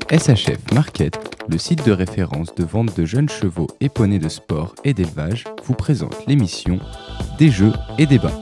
SHF Market, le site de référence de vente de jeunes chevaux et poneys de sport et d'élevage, vous présente l'émission Des jeux et débats.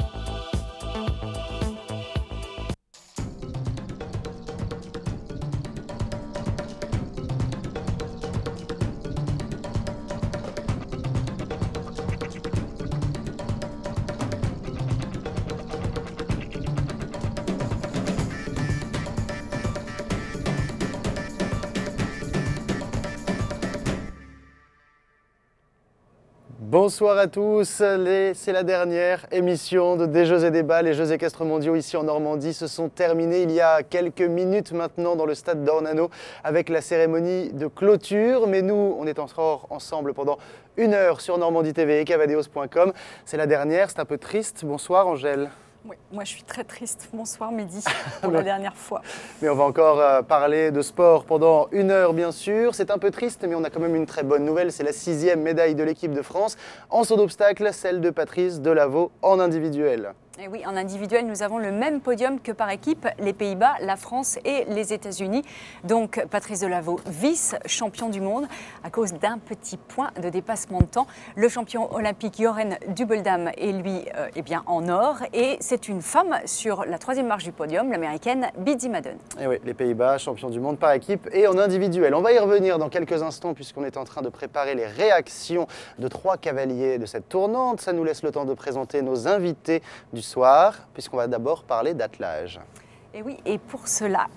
Bonsoir à tous, c'est la dernière émission de Des Jeux et Débats. Les Jeux équestres mondiaux ici en Normandie se sont terminés il y a quelques minutes maintenant dans le stade d'Ornano avec la cérémonie de clôture. Mais nous, on est encore ensemble pendant une heure sur Normandie TV et cavadeos.com. C'est la dernière, c'est un peu triste. Bonsoir Angèle. Oui, moi je suis très triste. Bonsoir Mehdi, pour la dernière fois. Mais on va encore parler de sport pendant une heure bien sûr. C'est un peu triste mais on a quand même une très bonne nouvelle. C'est la 6e médaille de l'équipe de France en saut d'obstacle, celle de Patrice Delaveau en individuel. Et oui, en individuel, nous avons le même podium que par équipe, les Pays-Bas, la France et les États-Unis. Donc Patrice Delaveau, vice-champion du monde à cause d'un petit point de dépassement de temps. Le champion olympique Jeroen Dubbeldam est lui bien en or. Et c'est une femme sur la 3e marche du podium, l'américaine Biddy Madden. Et oui, les Pays-Bas, champion du monde par équipe et en individuel. On va y revenir dans quelques instants puisqu'on est en train de préparer les réactions de 3 cavaliers de cette tournante. Ça nous laisse le temps de présenter nos invités du soir, puisqu'on va d'abord parler d'attelage. Et oui, et pour cela,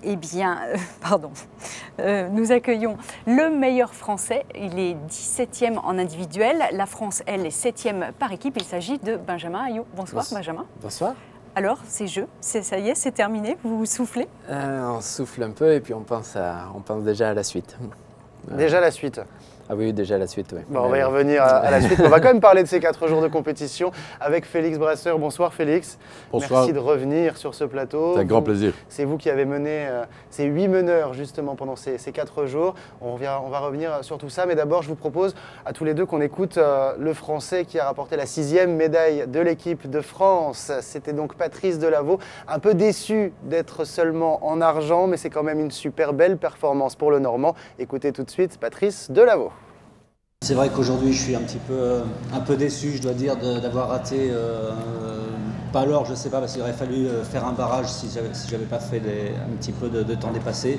nous accueillons le meilleur français. Il est 17e en individuel. La France, elle, est 7e par équipe. Il s'agit de Benjamin Ayou. Bonsoir Benjamin. Bonsoir. Alors, c'est jeu, ça y est, c'est terminé, vous soufflez? On souffle un peu et puis on pense déjà à la suite. Déjà la suite. Ah oui, déjà la suite, oui. Bon, on va y revenir à la suite. On va quand même parler de ces 4 jours de compétition avec Félix Brasseur. Bonsoir Félix. Bonsoir. Merci de revenir sur ce plateau. C'est un grand plaisir. C'est vous qui avez mené ces 8 meneurs justement pendant ces 4 jours. On va revenir sur tout ça, mais d'abord je vous propose à tous les deux qu'on écoute le Français qui a rapporté la 6e médaille de l'équipe de France. C'était donc Patrice Delaveau, un peu déçu d'être seulement en argent, mais c'est quand même une super belle performance pour le Normand. Écoutez tout de suite Patrice Delaveau. C'est vrai qu'aujourd'hui je suis un peu déçu, je dois dire, d'avoir raté, pas l'or, je ne sais pas, parce qu'il aurait fallu faire un barrage si j'avais pas fait un petit peu de temps dépassé.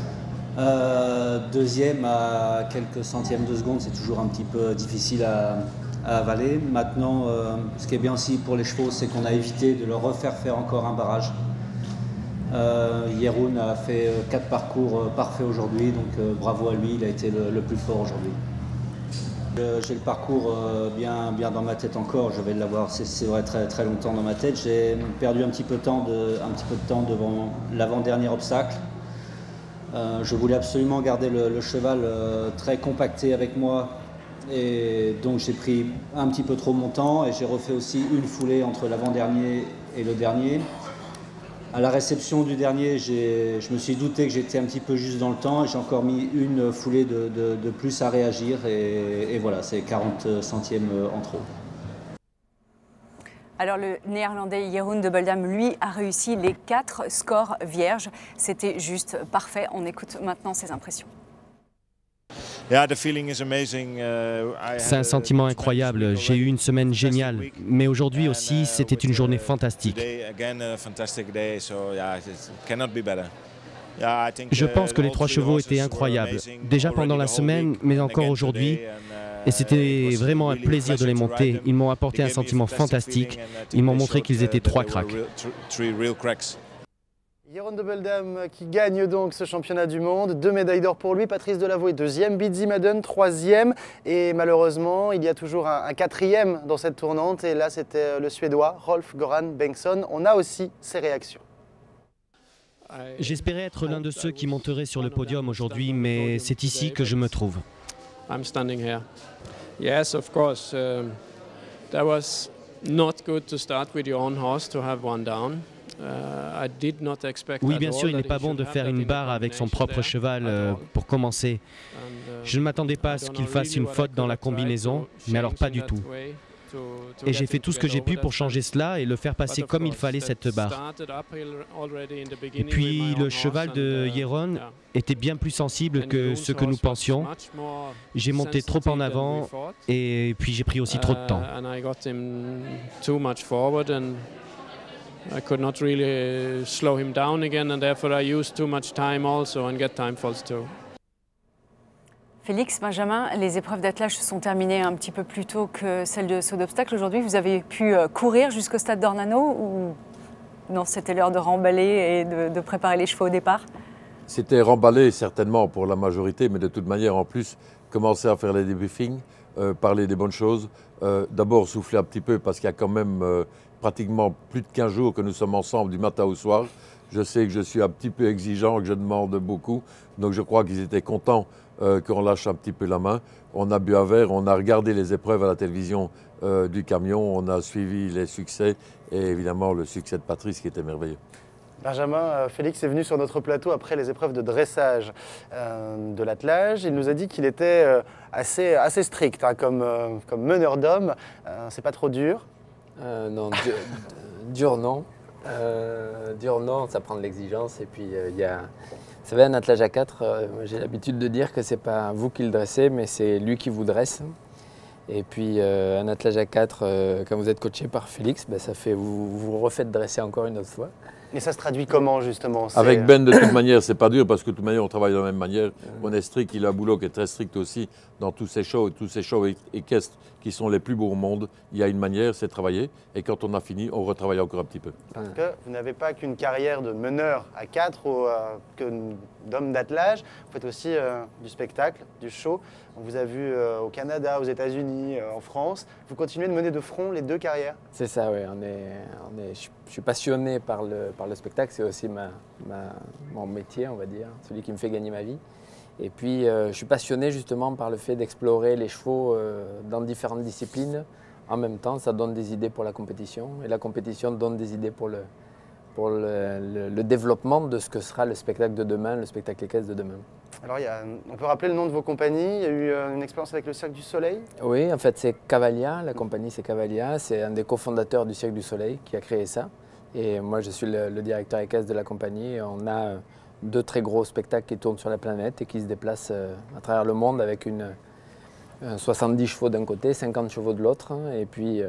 Deuxième à quelques centièmes de seconde, c'est toujours un petit peu difficile à avaler. Maintenant, ce qui est bien aussi pour les chevaux, c'est qu'on a évité de leur refaire faire encore un barrage. Jeroen a fait 4 parcours parfaits aujourd'hui, donc bravo à lui, il a été le plus fort aujourd'hui. J'ai le parcours bien dans ma tête encore, je vais l'avoir, c'est vrai, très, très longtemps dans ma tête. J'ai perdu un petit peu de temps devant l'avant-dernier obstacle. Je voulais absolument garder le cheval très compacté avec moi et donc j'ai pris un petit peu trop mon temps et j'ai refait aussi une foulée entre l'avant-dernier et le dernier. À la réception du dernier, je me suis douté que j'étais un petit peu juste dans le temps et j'ai encore mis une foulée de plus à réagir et voilà, c'est 40 centièmes en trop. Alors le néerlandais Jeroen Dubbeldam, lui, a réussi les 4 scores vierges. C'était juste parfait. On écoute maintenant ses impressions. C'est un sentiment incroyable, j'ai eu une semaine géniale, mais aujourd'hui aussi c'était une journée fantastique. Je pense que les 3 chevaux étaient incroyables, déjà pendant la semaine, mais encore aujourd'hui, et c'était vraiment un plaisir de les monter. Ils m'ont apporté un sentiment fantastique, ils m'ont montré qu'ils étaient 3 cracks. Jeroen Dubbeldam qui gagne donc ce championnat du monde, 2 médailles d'or pour lui, Patrice Delaveau est 2e, Biddy Madden 3e et malheureusement il y a toujours un 4e dans cette tournante et là c'était le Suédois Rolf-Göran Bengtsson. On a aussi ses réactions. J'espérais être l'un de ceux qui monteraient sur le podium aujourd'hui, mais c'est ici que je me trouve. I'm standing here. Yes, of course. That was not good to start with your own horse to have one down. Oui, bien sûr, il n'est pas bon de faire une barre avec son propre cheval pour commencer. Je ne m'attendais pas à ce qu'il fasse une faute dans la combinaison, mais alors pas du tout. Et j'ai fait tout ce que j'ai pu pour changer cela et le faire passer comme il fallait cette barre. Et puis le cheval de Jeroen, était bien plus sensible que ce que nous pensions. J'ai monté trop en avant et puis j'ai pris aussi trop de temps. I could not really slow him down again, and therefore I used too much time also and get time faults too. Félix, Benjamin, les épreuves d'attelage se sont terminées un petit peu plus tôt que celles de saut d'obstacle. Aujourd'hui, vous avez pu courir jusqu'au stade d'Ornano ou non, c'était l'heure de remballer et de préparer les chevaux au départ? C'était remballer certainement pour la majorité, mais de toute manière, en plus, commencer à faire les débriefings, parler des bonnes choses. D'abord souffler un petit peu parce qu'il y a quand même pratiquement plus de 15 jours que nous sommes ensemble du matin au soir. Je sais que je suis un petit peu exigeant, que je demande beaucoup, donc je crois qu'ils étaient contents qu'on lâche un petit peu la main. On a bu un verre, on a regardé les épreuves à la télévision du camion, on a suivi les succès et évidemment le succès de Patrice qui était merveilleux. Benjamin, Félix est venu sur notre plateau après les épreuves de dressage de l'attelage. Il nous a dit qu'il était assez strict hein, comme meneur d'hommes. C'est pas trop dur? Non, dur non. Dur non, ça prend de l'exigence. Et puis il y a... Vous savez, un attelage à 4, j'ai l'habitude de dire que c'est pas vous qui le dressez, mais c'est lui qui vous dresse. Et puis un attelage à 4, quand vous êtes coaché par Félix, ben, ça fait vous refaites dresser encore une autre fois. Et ça se traduit comment justement? Avec Ben, de toute manière, c'est pas dur parce que de toute manière, on travaille de la même manière. On est strict, il a un boulot qui est très strict aussi dans tous ces shows équestres qui sont les plus beaux au monde. Il y a une manière, c'est travailler. Et quand on a fini, on retravaille encore un petit peu. Parce que vous n'avez pas qu'une carrière de meneur à 4 ou d'homme d'attelage. Vous faites aussi du spectacle, du show. On vous a vu au Canada, aux États-Unis, en France. Vous continuez de mener de front les deux carrières? C'est ça, oui. Je suis passionné par le spectacle. C'est aussi mon métier, on va dire, celui qui me fait gagner ma vie. Et puis, je suis passionné justement par le fait d'explorer les chevaux dans différentes disciplines. En même temps, ça donne des idées pour la compétition. Et la compétition donne des idées pour le développement de ce que sera le spectacle de demain, le spectacle équestre de demain. Alors, on peut rappeler le nom de vos compagnies. Il y a eu une expérience avec le Cirque du Soleil? Oui, en fait, c'est Cavalia. La compagnie, c'est Cavalia. C'est un des cofondateurs du Cirque du Soleil qui a créé ça. Et moi, je suis le directeur équestre de la compagnie. Et on a 2 très gros spectacles qui tournent sur la planète et qui se déplacent à travers le monde avec 70 chevaux d'un côté, 50 chevaux de l'autre, et puis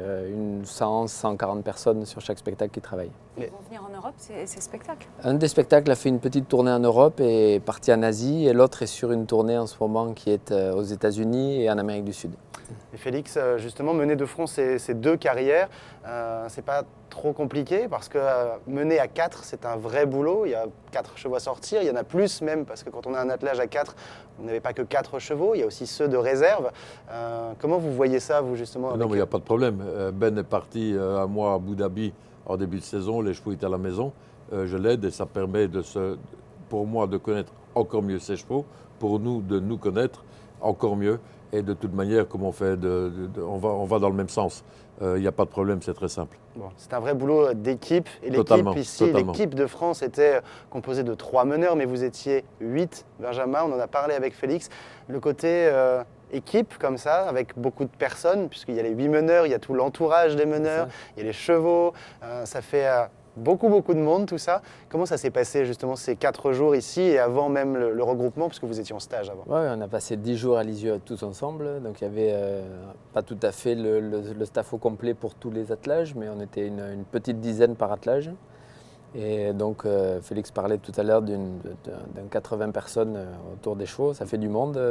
140 personnes sur chaque spectacle qui travaillent. Ils vont venir en Europe, ces spectacles? Un des spectacles a fait une petite tournée en Europe et est parti en Asie, et l'autre est sur une tournée en ce moment qui est aux États-Unis et en Amérique du Sud. Et Félix, justement, mener de front ces 2 carrières, c'est pas trop compliqué parce que mener à 4, c'est un vrai boulot. Il y a 4 chevaux à sortir, il y en a plus même parce que quand on a un attelage à 4, vous n'avez pas que 4 chevaux, il y a aussi ceux de réserve. Comment vous voyez ça, vous, justement? Non, mais il n'y a pas de problème. Ben est parti un mois à Abu Dhabi en début de saison, les chevaux étaient à la maison. Je l'aide et ça permet pour moi de connaître encore mieux ces chevaux, pour nous de nous connaître encore mieux. Et de toute manière, comme on fait, on va dans le même sens. Il n'y a pas de problème, c'est très simple. Bon, c'est un vrai boulot d'équipe. Et l'équipe ici, l'équipe de France était composée de 3 meneurs, mais vous étiez 8, Benjamin. On en a parlé avec Félix. Le côté équipe comme ça, avec beaucoup de personnes, puisqu'il y a les 8 meneurs, il y a tout l'entourage des meneurs, il y a les chevaux. Ça fait beaucoup de monde, tout ça. Comment ça s'est passé justement ces 4 jours ici et avant même le regroupement, puisque vous étiez en stage avant? Oui, on a passé 10 jours à Lisieux tous ensemble. Donc il n'y avait pas tout à fait le staff au complet pour tous les attelages, mais on était une petite dizaine par attelage. Et donc Félix parlait tout à l'heure d'un 80 personnes autour des chevaux. Ça fait du monde,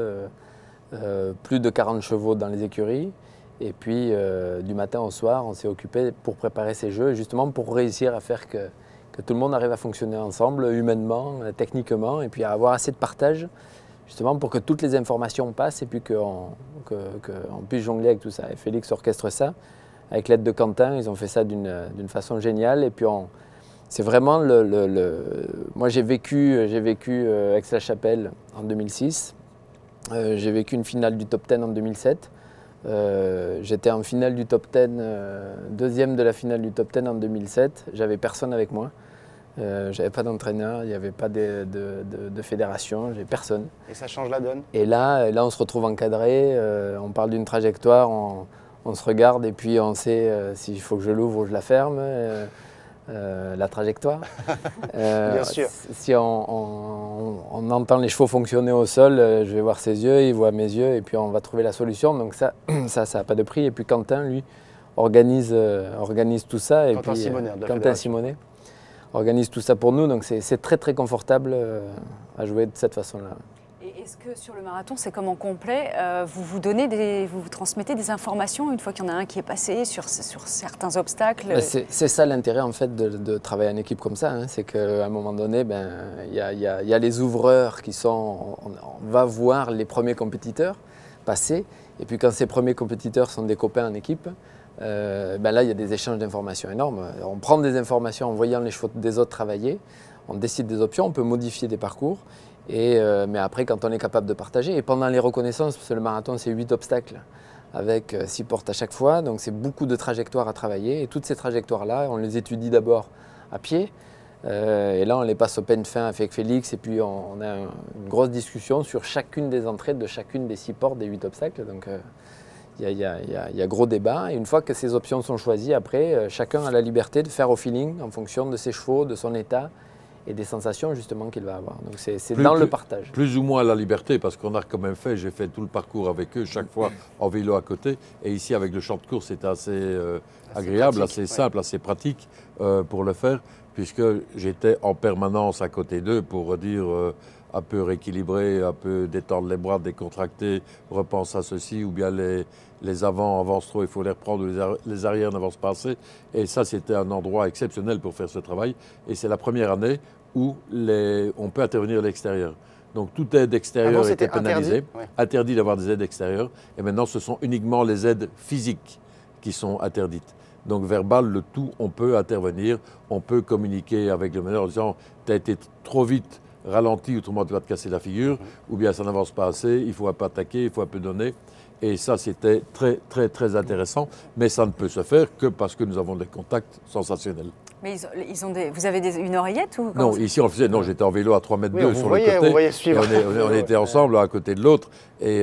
plus de 40 chevaux dans les écuries. Et puis, du matin au soir, on s'est occupé pour préparer ces jeux, justement pour réussir à faire que tout le monde arrive à fonctionner ensemble, humainement, techniquement, et puis à avoir assez de partage, justement pour que toutes les informations passent et puis qu'on puisse jongler avec tout ça. Et Félix orchestre ça, avec l'aide de Quentin, ils ont fait ça d'une façon géniale. Et puis, c'est vraiment Moi, j'ai vécu Aix-la-Chapelle en 2006, j'ai vécu une finale du top 10 en 2007. J'étais en finale du top 10, deuxième de la finale du top 10 en 2007. J'avais personne avec moi. J'avais pas d'entraîneur, il n'y avait pas de fédération, j'avais personne. Et ça change la donne? Et là, on se retrouve encadré, on parle d'une trajectoire, on se regarde et puis on sait s'il faut que je l'ouvre ou je la ferme. la trajectoire. Bien sûr. Si on entend les chevaux fonctionner au sol, je vais voir ses yeux, il voit mes yeux, et puis on va trouver la solution. Donc ça n'a pas de prix. Et puis Quentin, lui, organise tout ça. Quentin Simonet, de la Quentin fédération. Simonet organise tout ça pour nous. Donc c'est très très confortable à jouer de cette façon-là. Et est-ce que sur le marathon, c'est comme en complet, vous transmettez des informations une fois qu'il y en a un qui est passé sur certains obstacles? C'est ça l'intérêt en fait de travailler en équipe comme ça, hein. C'est qu'à un moment donné, il y a les ouvreurs qui sont, on va voir les premiers compétiteurs passer, et puis quand ces premiers compétiteurs sont des copains en équipe, là il y a des échanges d'informations énormes. On prend des informations en voyant les chevaux des autres travailler, on décide des options, on peut modifier des parcours. Mais après, quand on est capable de partager, et pendant les reconnaissances, parce que le marathon, c'est 8 obstacles avec 6 portes à chaque fois, donc c'est beaucoup de trajectoires à travailler. Et toutes ces trajectoires-là, on les étudie d'abord à pied, et là, on les passe au peigne fin avec Félix, et puis on a une grosse discussion sur chacune des entrées de chacune des 6 portes des 8 obstacles. Donc il y a gros débat. Et une fois que ces options sont choisies, après, chacun a la liberté de faire au feeling en fonction de ses chevaux, de son état, et des sensations justement qu'il va avoir. Donc c'est dans le partage. Plus ou moins la liberté, parce qu'on a quand même fait, j'ai fait tout le parcours avec eux, chaque fois en vélo à côté. Et ici, avec le champ de course, c'était assez agréable, pratique, assez simple, assez pratique pour le faire, puisque j'étais en permanence à côté d'eux pour dire un peu rééquilibrer, un peu détendre les bras, décontracter, repense à ceci, ou bien les avants avancent trop, il faut les reprendre, ou les arrières n'avancent pas assez. Et ça, c'était un endroit exceptionnel pour faire ce travail. Et c'est la première année où on peut intervenir à l'extérieur. Donc toute aide extérieure était pénalisée, interdit d'avoir des aides extérieures. Et maintenant, ce sont uniquement les aides physiques qui sont interdites. Donc verbal, le tout, on peut intervenir, on peut communiquer avec le meneur en disant « tu as été trop vite, ralenti, autrement tu vas te casser la figure, ou bien ça n'avance pas assez, il faut un peu attaquer, il faut un peu donner ». Et ça, c'était très, très, très intéressant. Mais ça ne peut se faire que parce que nous avons des contacts sensationnels. Mais vous avez une oreillette ou non, ici on faisait. Non, j'étais en vélo à 3 mètres 2 sur le côté. Vous voyez suivre. On était ensemble, l'un à côté de l'autre, et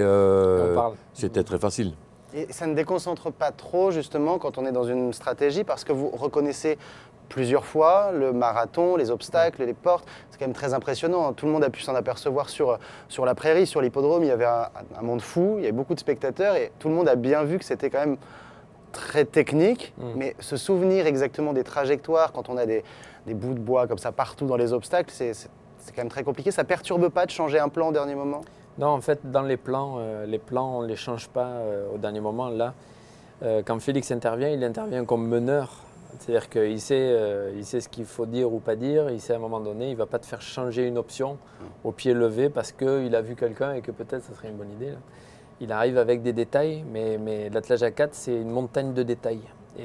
c'était très facile. Et ça ne déconcentre pas trop, justement, quand on est dans une stratégie, parce que vous reconnaissez plusieurs fois le marathon, les obstacles, les portes. C'est quand même très impressionnant. Tout le monde a pu s'en apercevoir sur la prairie, sur l'hippodrome. Il y avait un monde fou, il y avait beaucoup de spectateurs, et tout le monde a bien vu que c'était quand même très technique, mais se souvenir exactement des trajectoires quand on a des bouts de bois comme ça partout dans les obstacles, c'est quand même très compliqué. Ça ne perturbe pas de changer un plan au dernier moment? Non, en fait, dans les plans, on ne les change pas au dernier moment. Là, quand Félix intervient, il intervient comme meneur. C'est-à-dire qu'il sait ce qu'il faut dire ou pas dire. Il sait à un moment donné, il ne va pas te faire changer une option au pied levé parce qu'il a vu quelqu'un et que peut-être ça serait une bonne idée. Là. Il arrive avec des détails, mais l'attelage à 4, c'est une montagne de détails.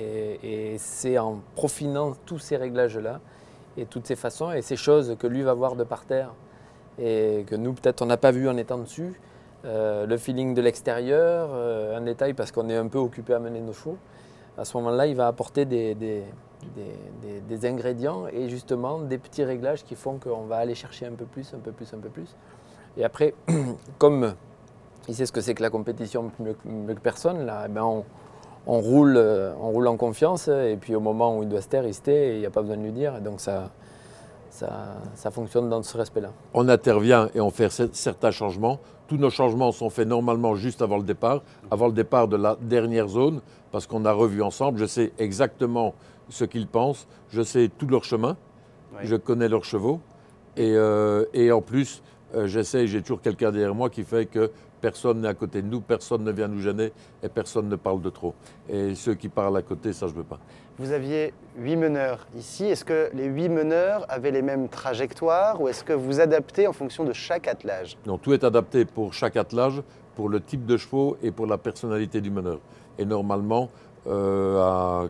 Et c'est en profinant tous ces réglages-là et toutes ces façons et ces choses que lui va voir de par terre et que nous, peut-être, on n'a pas vu en étant dessus. Le feeling de l'extérieur, un détail parce qu'on est un peu occupé à mener nos chevaux. À ce moment-là, il va apporter des ingrédients et justement des petits réglages qui font qu'on va aller chercher un peu plus, un peu plus, un peu plus. Et après, comme il sait ce que c'est que la compétition mieux que personne, là, on roule en confiance et puis au moment où il doit se taire, il se tait et il n'y a pas besoin de lui dire. Et donc ça fonctionne dans ce respect-là. On intervient et on fait certains changements. Tous nos changements sont faits normalement juste avant le départ de la dernière zone, parce qu'on a revu ensemble. Je sais exactement ce qu'ils pensent, je sais tout leur chemin, je connais leurs chevaux. Et en plus, j'ai toujours quelqu'un derrière moi qui fait que personne n'est à côté de nous, personne ne vient nous gêner et personne ne parle de trop. Et ceux qui parlent à côté, ça je ne veux pas. Vous aviez 8 meneurs ici. Est-ce que les 8 meneurs avaient les mêmes trajectoires ou est-ce que vous adaptez en fonction de chaque attelage? Non, tout est adapté pour chaque attelage, pour le type de chevaux et pour la personnalité du meneur. Et normalement, à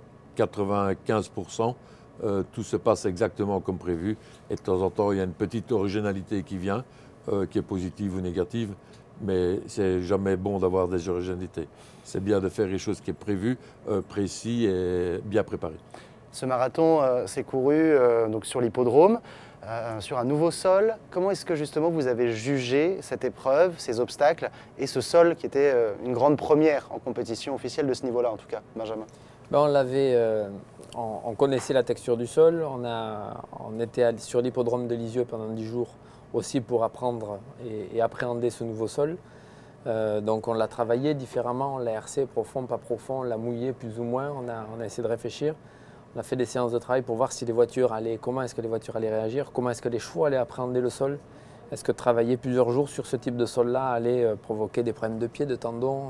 95%, tout se passe exactement comme prévu. Et de temps en temps, il y a une petite originalité qui vient, qui est positive ou négative. Mais c'est jamais bon d'avoir des originalités. C'est bien de faire les choses qui est prévues, précis et bien préparé. Ce marathon s'est couru donc sur l'hippodrome, sur un nouveau sol. Comment est-ce que justement vous avez jugé cette épreuve, ces obstacles et ce sol qui était une grande première en compétition officielle de ce niveau-là en tout cas, Benjamin? On connaissait la texture du sol, on était sur l'hippodrome de Lisieux pendant 10 jours aussi pour apprendre et appréhender ce nouveau sol. Donc on l'a travaillé différemment, on l'a hercé profond, pas profond, on l'a mouillé plus ou moins, on a essayé de réfléchir. On a fait des séances de travail pour voir si les voitures comment est-ce que les voitures allaient réagir, comment est-ce que les chevaux allaient appréhender le sol. Est-ce que travailler plusieurs jours sur ce type de sol-là allait provoquer des problèmes de pied, de tendons,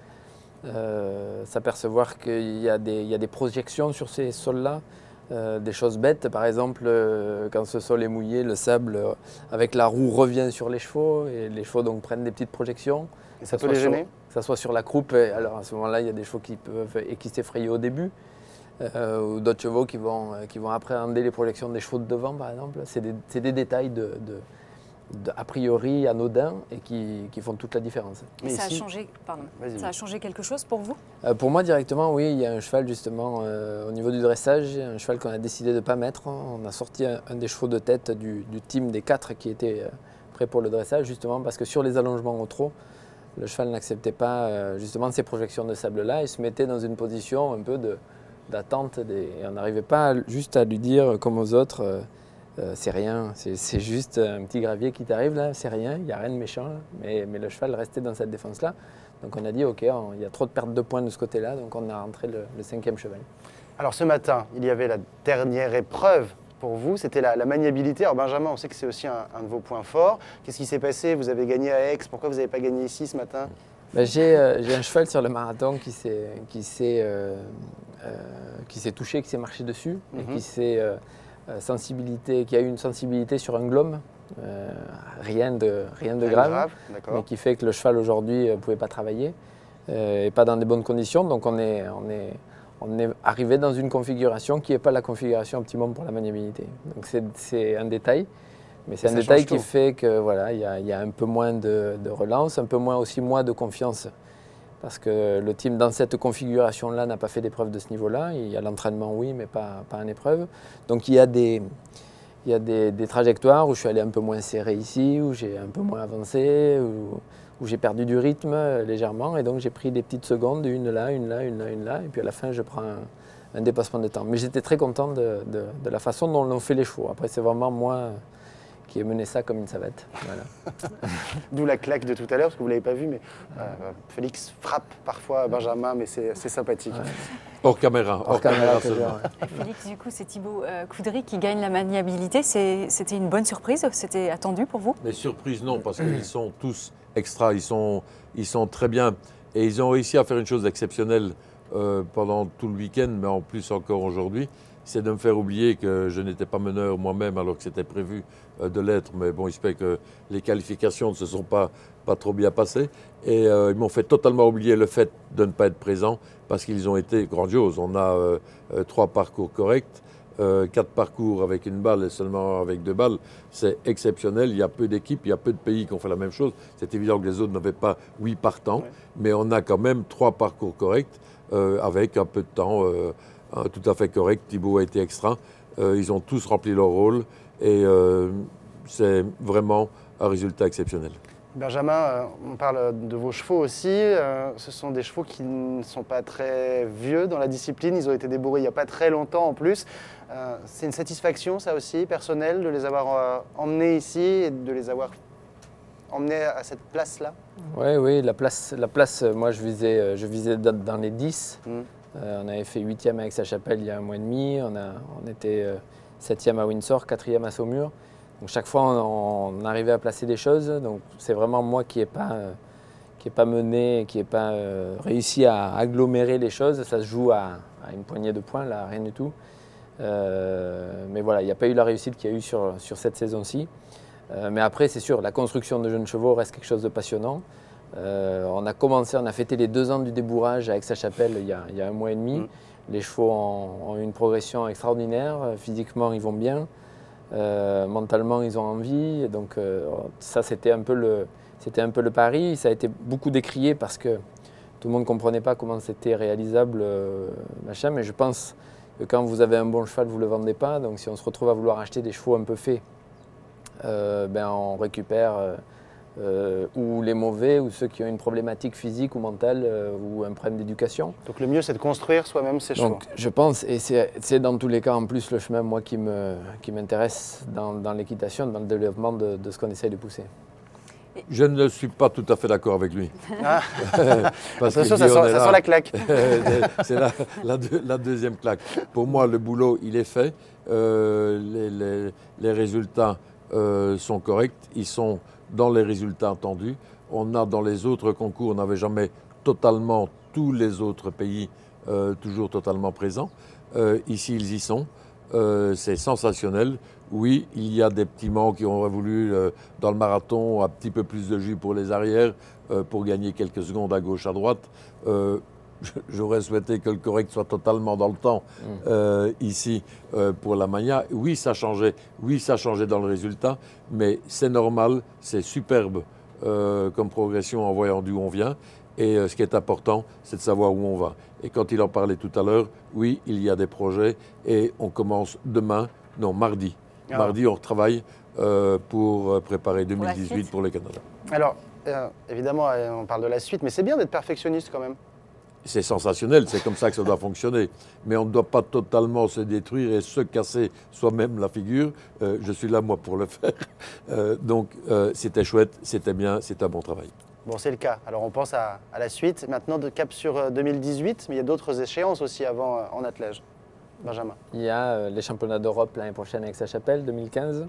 s'apercevoir qu'il y a des projections sur ces sols-là, des choses bêtes, par exemple, quand ce sol est mouillé, le sable avec la roue revient sur les chevaux et les chevaux donc prennent des petites projections. Et ça peut les gêner ? Que ça soit sur la croupe, alors à ce moment-là, il y a des chevaux qui s'effrayent au début, ou d'autres chevaux qui vont appréhender les projections des chevaux de devant, par exemple. C'est des détails a priori anodins et qui font toute la différence. Mais ça a changé quelque chose pour vous ? Pour moi directement, oui, il y a un cheval justement au niveau du dressage, un cheval qu'on a décidé de ne pas mettre. On a sorti un des chevaux de tête du team des 4 qui était prêt pour le dressage, justement parce que sur les allongements au trot, le cheval n'acceptait pas justement ces projections de sable-là et se mettait dans une position un peu d'attente et on n'arrivait pas juste à lui dire comme aux autres c'est rien, c'est juste un petit gravier qui t'arrive là, c'est rien, il n'y a rien de méchant, mais le cheval restait dans cette défense-là. Donc on a dit ok, il y a trop de pertes de points de ce côté-là, donc on a rentré le 5e cheval. Alors ce matin, il y avait la dernière épreuve pour vous, c'était la maniabilité. Alors Benjamin, on sait que c'est aussi un de vos points forts. Qu'est-ce qui s'est passé? Vous avez gagné à Aix, pourquoi vous n'avez pas gagné ici ce matin? J'ai un cheval sur le marathon qui s'est touché, qui s'est marché dessus, et qui a eu une sensibilité sur un glome, rien de grave, mais qui fait que le cheval aujourd'hui ne pouvait pas travailler et pas dans des bonnes conditions. Donc on est arrivé dans une configuration qui n'est pas la configuration optimum pour la maniabilité. Donc c'est un détail, mais c'est un détail qui fait que voilà, il y a un peu moins de relance, un peu moins aussi de confiance. Parce que le team, dans cette configuration-là, n'a pas fait d'épreuve de ce niveau-là. Il y a l'entraînement, oui, mais pas en épreuve. Donc il y a des trajectoires où je suis allé un peu moins serré ici, où j'ai un peu moins avancé, où j'ai perdu du rythme légèrement. Et donc j'ai pris des petites secondes, une là. Et puis à la fin, je prends un dépassement de temps. Mais j'étais très content de la façon dont on fait les chevaux. Après, c'est vraiment moi qui ai mené ça comme une savate. Voilà. D'où la claque de tout à l'heure, parce que vous ne l'avez pas vu, mais Félix frappe parfois Benjamin, mais c'est sympathique. Ouais. Hors caméra seulement. Félix, du coup, c'est Thibaut Coudry qui gagne la maniabilité. C'était une bonne surprise? C'était attendu pour vous? Mais surprise, non, parce qu'ils sont tous extra, ils sont très bien. Et ils ont réussi à faire une chose exceptionnelle pendant tout le week-end, mais en plus encore aujourd'hui. C'est de me faire oublier que je n'étais pas meneur moi-même alors que c'était prévu de l'être. Mais bon, il se peut que les qualifications ne se sont pas trop bien passées. Et ils m'ont fait totalement oublier le fait de ne pas être présent parce qu'ils ont été grandioses. On a 3 parcours corrects, 4 parcours avec une balle et seulement avec 2 balles. C'est exceptionnel. Il y a peu d'équipes, il y a peu de pays qui ont fait la même chose. C'est évident que les autres n'avaient pas 8 partants, mais on a quand même 3 parcours corrects avec un peu de temps tout à fait correct. Thibaut a été extra. Ils ont tous rempli leur rôle et c'est vraiment un résultat exceptionnel. Benjamin, on parle de vos chevaux aussi. Ce sont des chevaux qui ne sont pas très vieux dans la discipline. Ils ont été débourrés il n'y a pas très longtemps en plus. C'est une satisfaction, ça aussi, personnelle, de les avoir emmenés ici et de les avoir emmenés à cette place-là? Oui, la place, moi je visais dans les 10. On avait fait 8e à Aix-la-Chapelle il y a 1 mois et demi, on était 7e à Windsor, 4e à Saumur. Donc chaque fois on arrivait à placer des choses, donc c'est vraiment moi qui n'ai pas mené, qui n'ai pas réussi à agglomérer les choses. Ça se joue à une poignée de points, là, rien du tout. Mais voilà, il n'y a pas eu la réussite qu'il y a eu sur cette saison-ci. Mais après, c'est sûr, la construction de jeunes chevaux reste quelque chose de passionnant. On a fêté les 2 ans du débourrage à Aix-la-Chapelle il y a 1 mois et demi. Les chevaux ont eu une progression extraordinaire. Physiquement, ils vont bien. Mentalement, ils ont envie. Et donc, ça, c'était un peu le pari. Ça a été beaucoup décrié parce que tout le monde ne comprenait pas comment c'était réalisable, machin. Mais je pense que quand vous avez un bon cheval, vous ne le vendez pas. Donc, si on se retrouve à vouloir acheter des chevaux un peu faits, on récupère ou les mauvais, ou ceux qui ont une problématique physique ou mentale, ou un problème d'éducation. Donc le mieux, c'est de construire soi-même ses chevaux. Donc je pense, et c'est dans tous les cas en plus le chemin moi qui m'intéresse dans l'équitation, dans le développement de ce qu'on essaye de pousser. Je ne suis pas tout à fait d'accord avec lui. Ah. Parce Attention, qu'il dit, ça sent la claque. C'est la deuxième claque. Pour moi, le boulot, il est fait. Les résultats sont corrects. Ils sont dans les résultats attendus. On a dans les autres concours, on n'avait jamais totalement tous les autres pays toujours totalement présents. Ici, ils y sont. C'est sensationnel. Oui, il y a des petits manques qui auraient voulu, dans le marathon, un petit peu plus de jus pour les arrières, pour gagner quelques secondes à gauche, à droite. J'aurais souhaité que le correct soit totalement dans le temps ici pour la Magna. Oui, ça changeait. Oui, ça changeait dans le résultat, mais c'est normal, c'est superbe comme progression en voyant d'où on vient. Et ce qui est important, c'est de savoir où on va. Et quand il en parlait tout à l'heure, oui, il y a des projets et on commence mardi. Ah. Mardi, on retravaille pour préparer 2018 pour le Canada. Alors, évidemment, on parle de la suite, mais c'est bien d'être perfectionniste quand même. C'est sensationnel, c'est comme ça que ça doit fonctionner. Mais on ne doit pas totalement se détruire et se casser soi-même la figure. Je suis là, moi, pour le faire. Donc, c'était chouette, c'était bien, c'est un bon travail. Bon, c'est le cas. Alors, on pense à la suite. Maintenant, de cap sur 2018, mais il y a d'autres échéances aussi avant en attelage. Benjamin. Il y a les championnats d'Europe l'année prochaine avec Aix-la-Chapelle, 2015.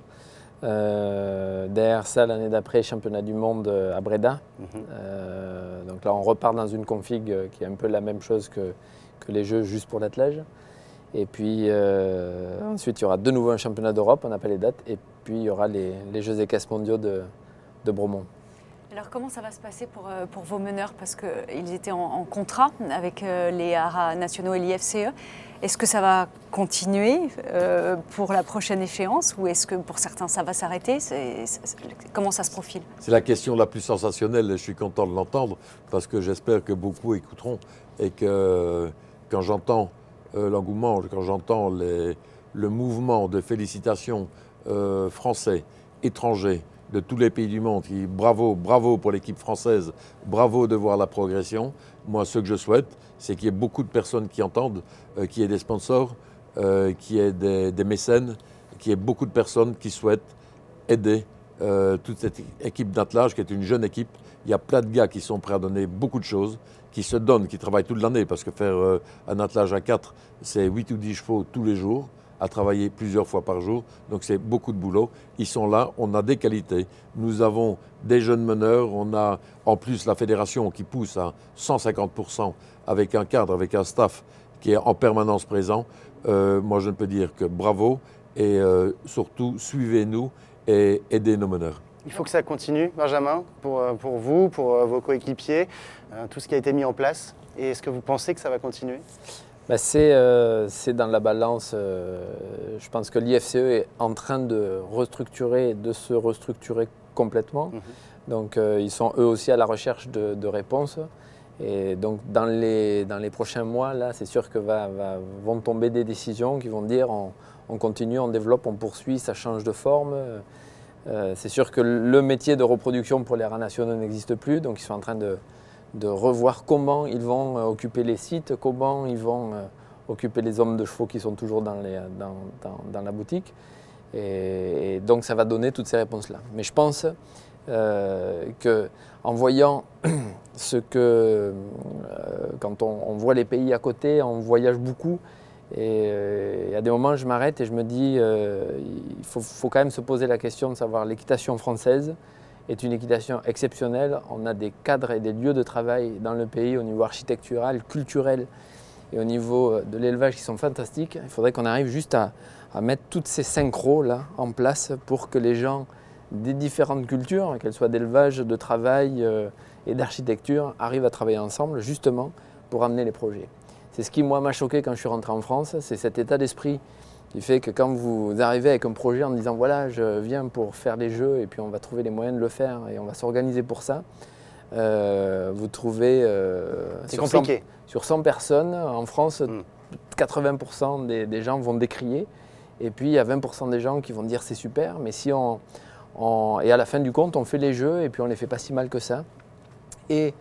Derrière ça, l'année d'après, championnat du monde à Breda. Donc là, on repart dans une config qui est un peu la même chose que les Jeux juste pour l'attelage. Et puis ensuite, il y aura de nouveau un championnat d'Europe, on n'a pas les dates. Et puis, il y aura les Jeux équestres mondiaux de Bromont. Alors comment ça va se passer pour vos meneurs? Parce qu'ils étaient en contrat avec les haras nationaux et l'IFCE. Est-ce que ça va continuer pour la prochaine échéance ou est-ce que pour certains ça va s'arrêter? Comment ça se profile? C'est la question la plus sensationnelle et je suis content de l'entendre parce que j'espère que beaucoup écouteront et que quand j'entends l'engouement, quand j'entends le mouvement de félicitations français, étrangers, de tous les pays du monde, bravo, bravo pour l'équipe française, bravo de voir la progression. Moi, ce que je souhaite, c'est qu'il y ait beaucoup de personnes qui entendent, qu'il y ait des sponsors, qu'il y ait des mécènes, qu'il y ait beaucoup de personnes qui souhaitent aider toute cette équipe d'attelage, qui est une jeune équipe. Il y a plein de gars qui sont prêts à donner beaucoup de choses, qui se donnent, qui travaillent toute l'année, parce que faire un attelage à 4, c'est 8 ou 10 chevaux tous les jours, à travailler plusieurs fois par jour, donc c'est beaucoup de boulot. Ils sont là, on a des qualités. Nous avons des jeunes meneurs, on a en plus la fédération qui pousse à 150% avec un cadre, avec un staff qui est en permanence présent. Moi, je ne peux dire que bravo et surtout suivez-nous et aidez nos meneurs. Il faut que ça continue, Benjamin, pour vous, pour vos coéquipiers, tout ce qui a été mis en place. Et est-ce que vous pensez que ça va continuer ? C'est dans la balance. Je pense que l'IFCE est en train de se restructurer complètement. Donc ils sont eux aussi à la recherche de réponses. Et donc dans les prochains mois, là, c'est sûr que vont tomber des décisions qui vont dire on continue, on développe, on poursuit, ça change de forme. C'est sûr que le métier de reproduction pour les haras nationaux n'existe plus, donc ils sont en train de revoir comment ils vont occuper les sites, comment ils vont occuper les hommes de chevaux qui sont toujours dans la boutique. Et donc ça va donner toutes ces réponses-là. Mais je pense qu'en voyant quand on voit les pays à côté, on voyage beaucoup. Et à des moments, je m'arrête et je me dis il faut quand même se poser la question de savoir l'équitation française est une équitation exceptionnelle. On a des cadres et des lieux de travail dans le pays au niveau architectural, culturel et au niveau de l'élevage qui sont fantastiques. Il faudrait qu'on arrive juste à mettre toutes ces synchros là en place pour que les gens des différentes cultures, qu'elles soient d'élevage, de travail et d'architecture, arrivent à travailler ensemble justement pour amener les projets. C'est ce qui moi m'a choqué quand je suis rentré en France, c'est cet état d'esprit qui fait que quand vous arrivez avec un projet en disant voilà, je viens pour faire les jeux et puis on va trouver les moyens de le faire et on va s'organiser pour ça, vous trouvez sur 100 personnes en France, 80% des gens vont décrier et puis il y a 20% des gens qui vont dire c'est super, mais si on Et à la fin du compte, on fait les jeux et puis on les fait pas si mal que ça. Et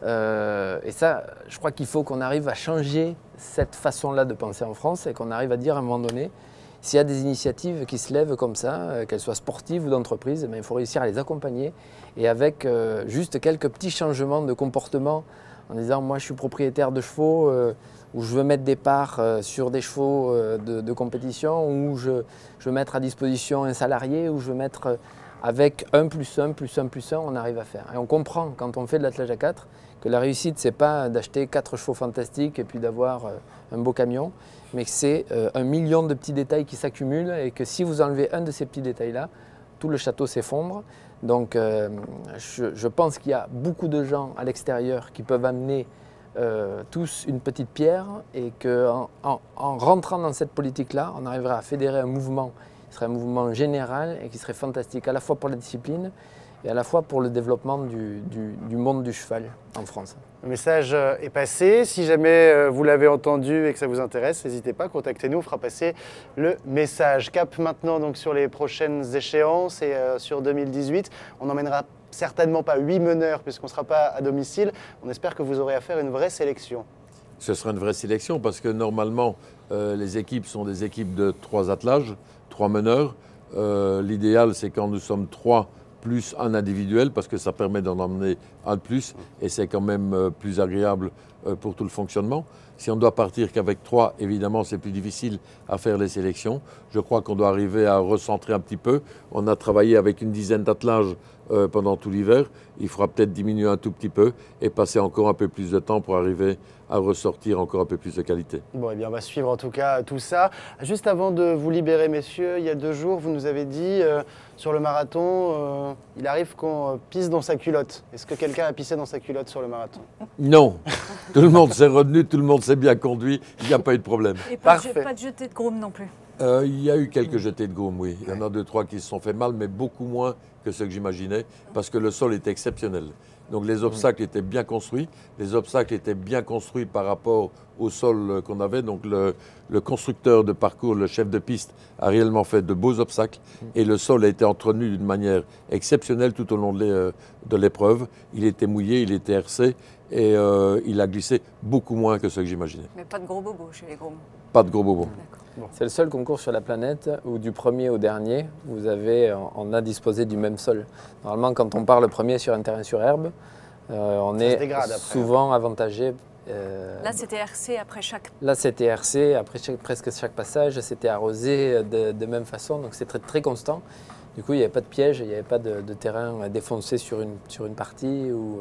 ça, je crois qu'il faut qu'on arrive à changer cette façon-là de penser en France et qu'on arrive à dire à un moment donné, s'il y a des initiatives qui se lèvent comme ça, qu'elles soient sportives ou d'entreprise, il faut réussir à les accompagner et avec juste quelques petits changements de comportement en disant moi je suis propriétaire de chevaux ou je veux mettre des parts sur des chevaux de compétition ou je veux mettre à disposition un salarié ou je veux mettre avec 1 + 1 + 1 + 1, on arrive à faire. Et on comprend quand on fait de l'attelage à 4 que la réussite, ce n'est pas d'acheter 4 chevaux fantastiques et puis d'avoir un beau camion, mais que c'est 1 million de petits détails qui s'accumulent et que si vous enlevez un de ces petits détails-là, tout le château s'effondre. Donc je pense qu'il y a beaucoup de gens à l'extérieur qui peuvent amener tous une petite pierre et qu'en rentrant dans cette politique-là, on arrivera à fédérer un mouvement qui serait un mouvement général et qui serait fantastique à la fois pour la discipline et à la fois pour le développement du monde du cheval en France. Le message est passé. Si jamais vous l'avez entendu et que ça vous intéresse, n'hésitez pas, contactez-nous, on fera passer le message. Cap maintenant donc sur les prochaines échéances et sur 2018. On n'emmènera certainement pas 8 meneurs puisqu'on ne sera pas à domicile. On espère que vous aurez à faire une vraie sélection. Ce sera une vraie sélection parce que normalement, les équipes sont des équipes de 3 attelages, 3 meneurs. L'idéal, c'est quand nous sommes 3 plus un individuel parce que ça permet d'en emmener un de plus et c'est quand même plus agréable pour tout le fonctionnement. Si on doit partir qu'avec 3, évidemment, c'est plus difficile à faire les sélections. Je crois qu'on doit arriver à recentrer un petit peu. On a travaillé avec une dizaine d'attelages pendant tout l'hiver. Il faudra peut-être diminuer un tout petit peu et passer encore un peu plus de temps pour arriver à ressortir encore un peu plus de qualité. Bon, eh bien, on va suivre en tout cas tout ça. Juste avant de vous libérer, messieurs, il y a 2 jours, vous nous avez dit sur le marathon, il arrive qu'on pisse dans sa culotte. Est-ce que quelqu'un a pissé dans sa culotte sur le marathon? Non. Tout le monde s'est retenu, tout le monde s'est bien conduit, il n'y a pas eu de problème. Et pas de jeté de groom non plus? Il y a eu quelques jetés de groom, oui. Il y en a 2-3 qui se sont fait mal, mais beaucoup moins que ce que j'imaginais, parce que le sol était exceptionnel. Donc les obstacles étaient bien construits. Les obstacles étaient bien construits par rapport au sol qu'on avait. Donc le constructeur de parcours, le chef de piste, a réellement fait de beaux obstacles. Et le sol a été entretenu d'une manière exceptionnelle tout au long de l'épreuve. Il était mouillé, il était hercé et il a glissé beaucoup moins que ce que j'imaginais. Mais pas de gros bobos chez les grooms? Pas de gros bobos. Bon. C'est le seul concours sur la planète où du premier au dernier, on a disposé du même sol. Normalement, quand on part le premier sur un terrain sur herbe, on est souvent avantagé. Là, c'était RC après chaque... Là, c'était RC après presque chaque passage. C'était arrosé de même façon, donc c'est très, très constant. Du coup, il n'y avait pas de piège, il n'y avait pas de terrain défoncé sur une partie où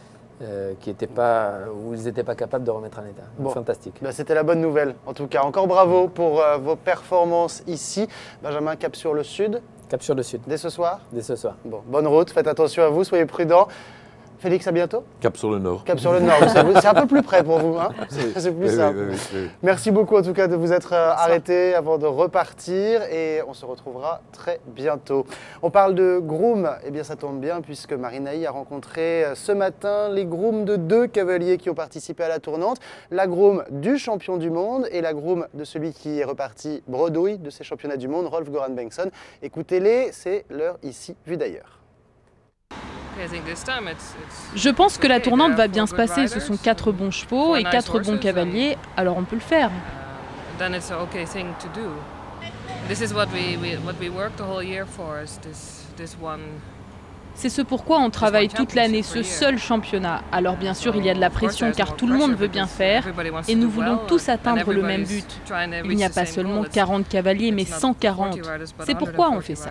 ils n'étaient pas capables de remettre en état. Bon. Fantastique. Ben, c'était la bonne nouvelle. En tout cas, encore bravo pour vos performances ici. Benjamin, cap sur le sud. Cap sur le sud. Dès ce soir? Dès ce soir. Bon, bonne route, faites attention à vous, soyez prudents. Félix, à bientôt. Cap sur le nord. Cap sur le nord, c'est un peu plus près pour vous, hein? C'est plus simple. Oui. Merci beaucoup en tout cas de vous être arrêtés avant de repartir et on se retrouvera très bientôt. On parle de groom, eh bien ça tombe bien puisque Marinaï a rencontré ce matin les grooms de 2 cavaliers qui ont participé à la tournante, la groom du champion du monde et la groom de celui qui est reparti bredouille de ces championnats du monde, Rolf Goran Bengtsson. Écoutez-les, c'est leur ici vu d'ailleurs. Je pense que la tournante va bien se passer. Ce sont 4 bons chevaux et 4 bons cavaliers, alors on peut le faire. C'est ce pourquoi on travaille toute l'année, ce seul championnat. Alors bien sûr, il y a de la pression car tout le monde veut bien faire et nous voulons tous atteindre le même but. Il n'y a pas seulement 40 cavaliers, mais 140. C'est pourquoi on fait ça.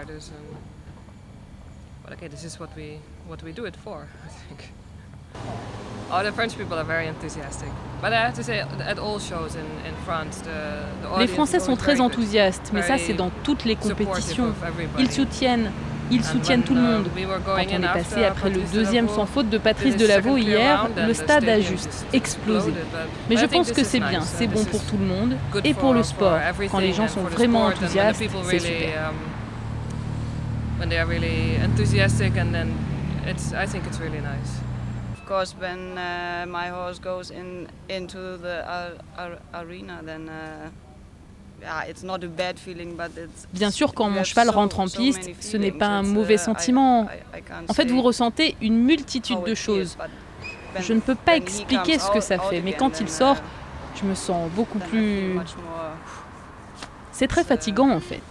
Okay, this is what we do it for, I think. Oh, the French people are very enthusiastic. But I have to say, at all shows in France, les Français sont très enthousiastes, mais ça c'est dans toutes les compétitions. Ils soutiennent tout le monde. Quand on est passé après le 2e sans faute de Patrice Delaveau hier, le stade a juste explosé. Mais je pense que c'est bien, c'est bon pour tout le monde et pour le sport. Quand les gens sont vraiment enthousiastes, c'est super. When they are really enthusiastic, and then I think it's really nice. Of course, when my horse goes into the arena, then Bien sûr, quand mon cheval rentre en piste, ce n'est pas un mauvais sentiment. En fait, vous ressentez une multitude de choses. Je ne peux pas expliquer ce que ça fait, mais quand il sort, je me sens beaucoup plus... C'est très fatigant en fait.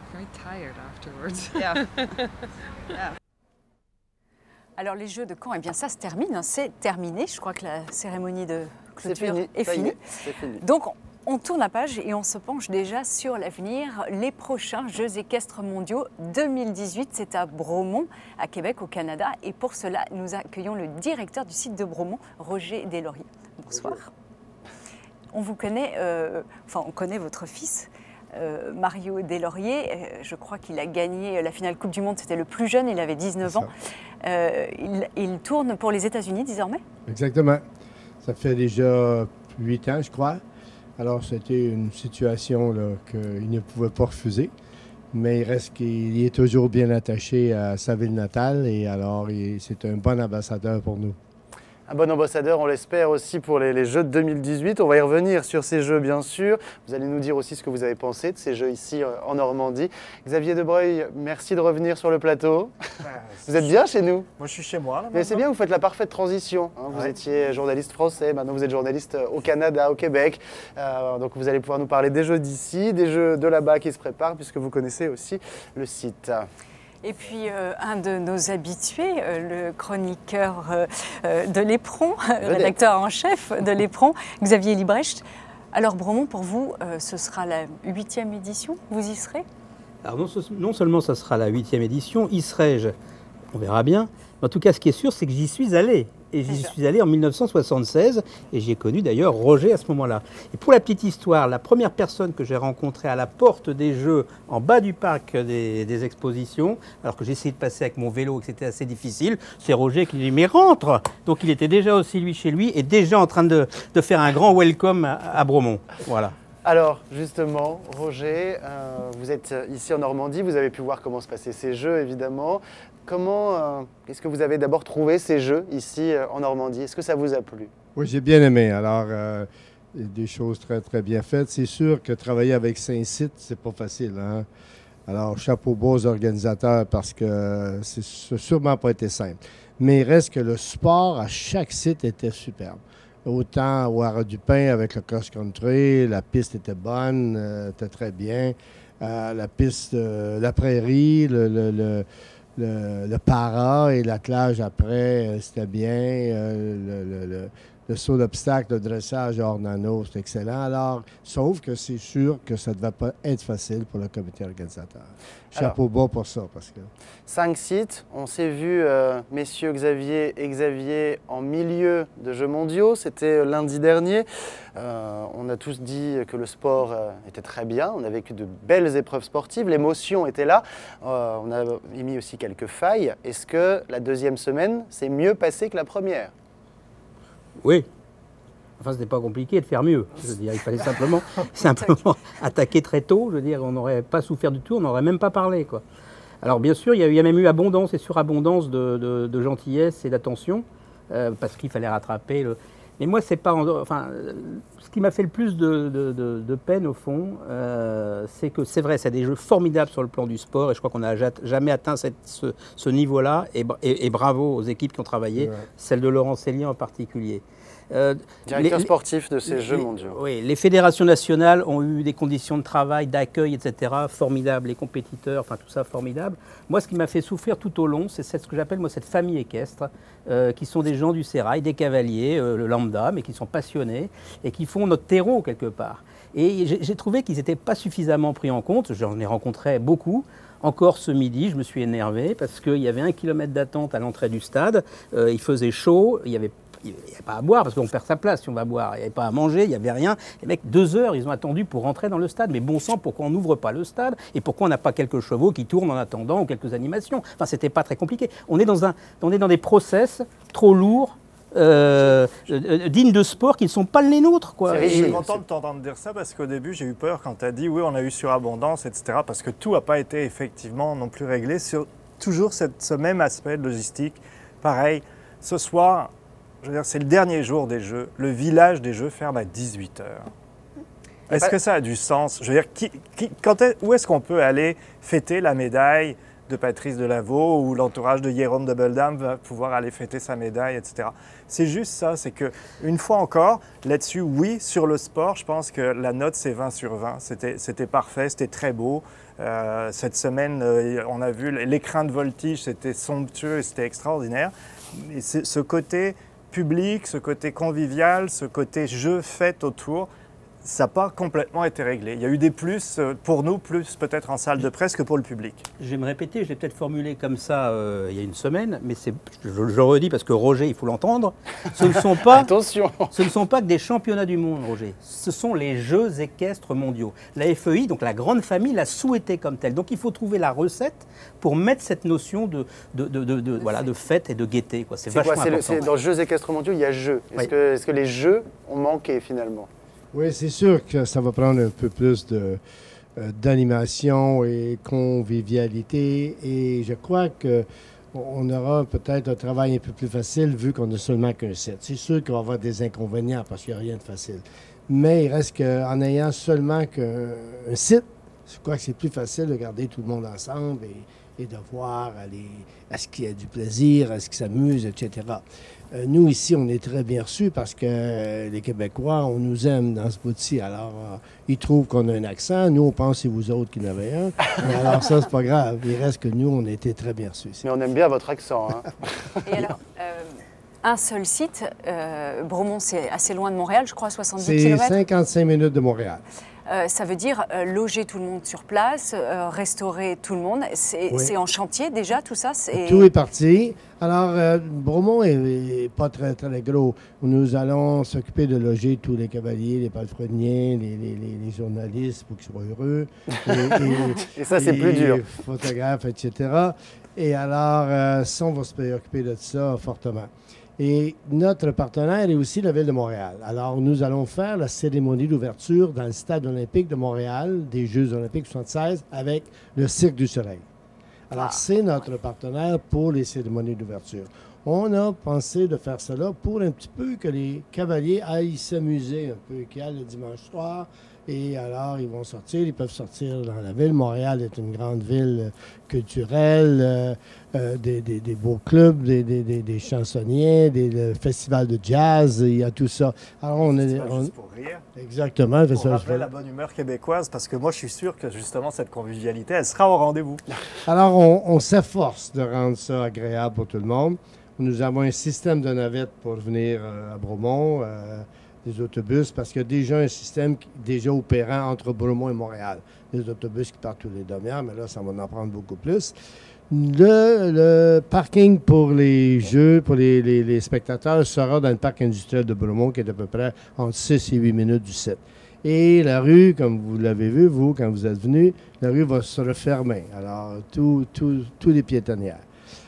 Alors les Jeux de Caen, eh bien ça se termine, hein, c'est terminé. Je crois que la cérémonie de clôture est finie. Donc on tourne la page et on se penche déjà sur l'avenir. Les prochains Jeux équestres mondiaux 2018, c'est à Bromont, à Québec, au Canada. Et pour cela, nous accueillons le directeur du site de Bromont, Roger Deslauriers. Bonsoir. On vous connaît, on connaît votre fils. Mario Deslauriers, je crois qu'il a gagné la finale Coupe du Monde, c'était le plus jeune, il avait 19 ans. Il tourne pour les États-Unis désormais? Exactement. Ça fait déjà 8 ans, je crois. Alors, c'était une situation qu'il ne pouvait pas refuser. Mais il reste qu'il est toujours bien attaché à sa ville natale et alors c'est un bon ambassadeur pour nous. Un bon ambassadeur, on l'espère aussi pour les Jeux de 2018. On va y revenir sur ces Jeux, bien sûr. Vous allez nous dire aussi ce que vous avez pensé de ces Jeux ici en Normandie. Xavier Debreuil, merci de revenir sur le plateau. Vous êtes bien chez nous? Moi, je suis chez moi. Là, mais c'est bien, vous faites la parfaite transition. Hein. Vous étiez journaliste français, maintenant vous êtes journaliste au Canada, au Québec. Donc vous allez pouvoir nous parler des Jeux d'ici, des Jeux de là-bas qui se préparent, puisque vous connaissez aussi le site. Et puis un de nos habitués, le chroniqueur de l'Éperon, rédacteur en chef de l'Éperon, Xavier Librecht. Alors Bromont, pour vous, ce sera la 8e édition, vous y serez? Alors non seulement ça sera la 8e édition, y serai-je? On verra bien. En tout cas, ce qui est sûr, c'est que j'y suis allé. Et j'y suis allé en 1976 et j'ai connu d'ailleurs Roger à ce moment-là. Et pour la petite histoire, la première personne que j'ai rencontrée à la porte des Jeux, en bas du parc des expositions, alors que j'essayais de passer avec mon vélo et que c'était assez difficile, c'est Roger qui dit « mais rentre !» Donc il était déjà aussi lui chez lui et déjà en train de faire un grand welcome à Bromont. Voilà. Alors justement, Roger, vous êtes ici en Normandie, vous avez pu voir comment se passaient ces Jeux évidemment. Comment est-ce que vous avez d'abord trouvé ces Jeux ici en Normandie? Est-ce que ça vous a plu? Oui, j'ai bien aimé. Alors, des choses très, très bien faites. C'est sûr que travailler avec Saint-Cyr, c'est pas facile. Hein? Alors, chapeau bas aux organisateurs parce que ça n'a sûrement pas été simple. Mais il reste que le sport à chaque site était superbe. Autant au Haras-du-Pin avec le cross-country, la piste était bonne, était très bien. La piste, la prairie, le para et l'attelage après, c'était bien. Le saut d'obstacle, le dressage hors nano, c'est excellent. Alors, sauf que c'est sûr que ça ne devait pas être facile pour le comité organisateur. Chapeau bas pour ça. Parce que... 5 sites. On s'est vu, messieurs Xavier et Xavier, en milieu de Jeux mondiaux. C'était lundi dernier. On a tous dit que le sport était très bien. On a vécu de belles épreuves sportives. L'émotion était là. On a émis aussi quelques failles. Est-ce que la deuxième semaine s'est mieux passée que la première? Oui. Enfin, ce n'était pas compliqué de faire mieux. Je veux dire, il fallait simplement attaquer très tôt. Je veux dire, on n'aurait pas souffert du tout, on n'aurait même pas parlé, quoi. Alors, bien sûr, il y a même eu abondance et surabondance de gentillesse et d'attention, parce qu'il fallait rattraper le... Mais moi, c'est pas... Enfin, ce qui m'a fait le plus de peine, au fond, c'est que c'est vrai, c'est des jeux formidables sur le plan du sport, et je crois qu'on n'a jamais atteint ce niveau-là, et bravo aux équipes qui ont travaillé, celle de Laurent Sellier en particulier. Directeur sportif de ces Jeux mondiaux. Oui, les fédérations nationales ont eu des conditions de travail, d'accueil, etc. formidables, les compétiteurs, enfin tout ça formidable. Moi, ce qui m'a fait souffrir tout au long, c'est ce que j'appelle moi cette famille équestre, qui sont des gens du sérail, des cavaliers, le lambda, mais qui sont passionnés et qui font notre terreau quelque part. Et j'ai trouvé qu'ils n'étaient pas suffisamment pris en compte. J'en ai rencontré beaucoup. Encore ce midi, je me suis énervé parce qu'il y avait 1 kilomètre d'attente à l'entrée du stade. Il faisait chaud, il n'y avait pas à boire parce qu'on perd sa place si on va boire. Il n'y avait pas à manger, il n'y avait rien. Les mecs, 2 heures, ils ont attendu pour rentrer dans le stade. Mais bon sang, pourquoi on n'ouvre pas le stade? Et pourquoi on n'a pas quelques chevaux qui tournent en attendant ou quelques animations? Enfin, c'était pas très compliqué. On est dans des process trop lourds, dignes de sport qui ne sont pas les nôtres, quoi. Je suis content de t'entendre dire ça parce qu'au début, j'ai eu peur quand tu as dit oui, on a eu surabondance, etc. Parce que tout n'a pas été effectivement non plus réglé sur toujours ce même aspect de logistique. Pareil, ce soir, je veux dire, c'est le dernier jour des Jeux. Le village des Jeux ferme à 18h. Est-ce que ça a du sens? Je veux dire, où est-ce qu'on peut aller fêter la médaille de Patrice Delaveau ou l'entourage de Jérôme de Beldam va pouvoir aller fêter sa médaille, etc. C'est juste ça, c'est qu'une fois encore, là-dessus, oui, sur le sport, je pense que la note, c'est 20 sur 20. C'était parfait, c'était très beau. Cette semaine, on a vu l'écrin de voltige, c'était somptueux et c'était extraordinaire. Et ce côté public, ce côté convivial, ce côté jeu fait autour, ça n'a pas complètement été réglé. Il y a eu des plus, pour nous, plus peut-être en salle de presse que pour le public. Je vais me répéter, je l'ai peut-être formulé comme ça il y a une semaine, mais je le redis parce que Roger, il faut l'entendre. Ce ne sont pas, attention, ce ne sont pas que des championnats du monde, Roger. Ce sont les Jeux équestres mondiaux. La FEI, donc la grande famille, l'a souhaité comme tel. Donc il faut trouver la recette pour mettre cette notion de fête et de gaieté. C'est vachement important. Dans les Jeux équestres mondiaux, il y a jeux. Est-ce que les jeux ont manqué finalement? Oui, c'est sûr que ça va prendre un peu plus d'animation et convivialité. Et je crois qu'on aura peut-être un travail un peu plus facile vu qu'on n'a seulement qu'un set. C'est sûr qu'il va y avoir des inconvénients parce qu'il n'y a rien de facile. Mais il reste qu'en ayant seulement qu'un site, je crois que c'est plus facile de garder tout le monde ensemble et de voir est-ce qu'il y a du plaisir, est-ce qu'ils s'amusent, etc. Nous, ici, on est très bien reçus parce que les Québécois, on nous aime dans ce bout-ci. Alors, ils trouvent qu'on a un accent. Nous, on pense que c'est vous autres qui en avez un. Mais alors, ça, c'est pas grave. Il reste que nous, on a été très bien reçus ici. Mais on aime bien votre accent. Hein? Et alors, un seul site, Bromont, c'est assez loin de Montréal, je crois, 70 km. C'est 55 minutes de Montréal. Ça veut dire loger tout le monde sur place, restaurer tout le monde. C'est en chantier déjà, tout ça? Tout est parti. Alors, Bromont n'est pas très, très gros. Nous allons s'occuper de loger tous les cavaliers, les palefreniers, les journalistes pour qu'ils soient heureux. Et ça, c'est plus dur. Les photographes, etc. Et alors, ça, on va se préoccuper de ça fortement. Et notre partenaire est aussi la Ville de Montréal. Alors, nous allons faire la cérémonie d'ouverture dans le Stade olympique de Montréal, des Jeux olympiques 76, avec le Cirque du Soleil. Alors, c'est notre partenaire pour les cérémonies d'ouverture. On a pensé de faire cela pour un petit peu que les cavaliers aillent s'amuser un peu, qu'il y a le dimanche soir. Et alors, ils vont sortir, ils peuvent sortir dans la ville. Montréal est une grande ville culturelle, des beaux clubs, des chansonniers, des festivals de jazz, il y a tout ça. Alors, on est... Juste pour rire. Exactement. Pour rappeler la bonne humeur québécoise, parce que moi, je suis sûr que justement, cette convivialité, elle sera au rendez-vous. Alors, on s'efforce de rendre ça agréable pour tout le monde. Nous avons un système de navettes pour venir à Bromont, des autobus, parce qu'il y a déjà un système déjà opérant entre Bromont et Montréal. Des autobus qui partent tous les demi-heures, mais là, ça va en prendre beaucoup plus. Le parking pour les jeux, pour les spectateurs, sera dans le parc industriel de Bromont, qui est à peu près entre 6 et 8 minutes du site. Et la rue, comme vous l'avez vu, vous, quand vous êtes venu, la rue va se refermer. Alors, tous les piétonnières.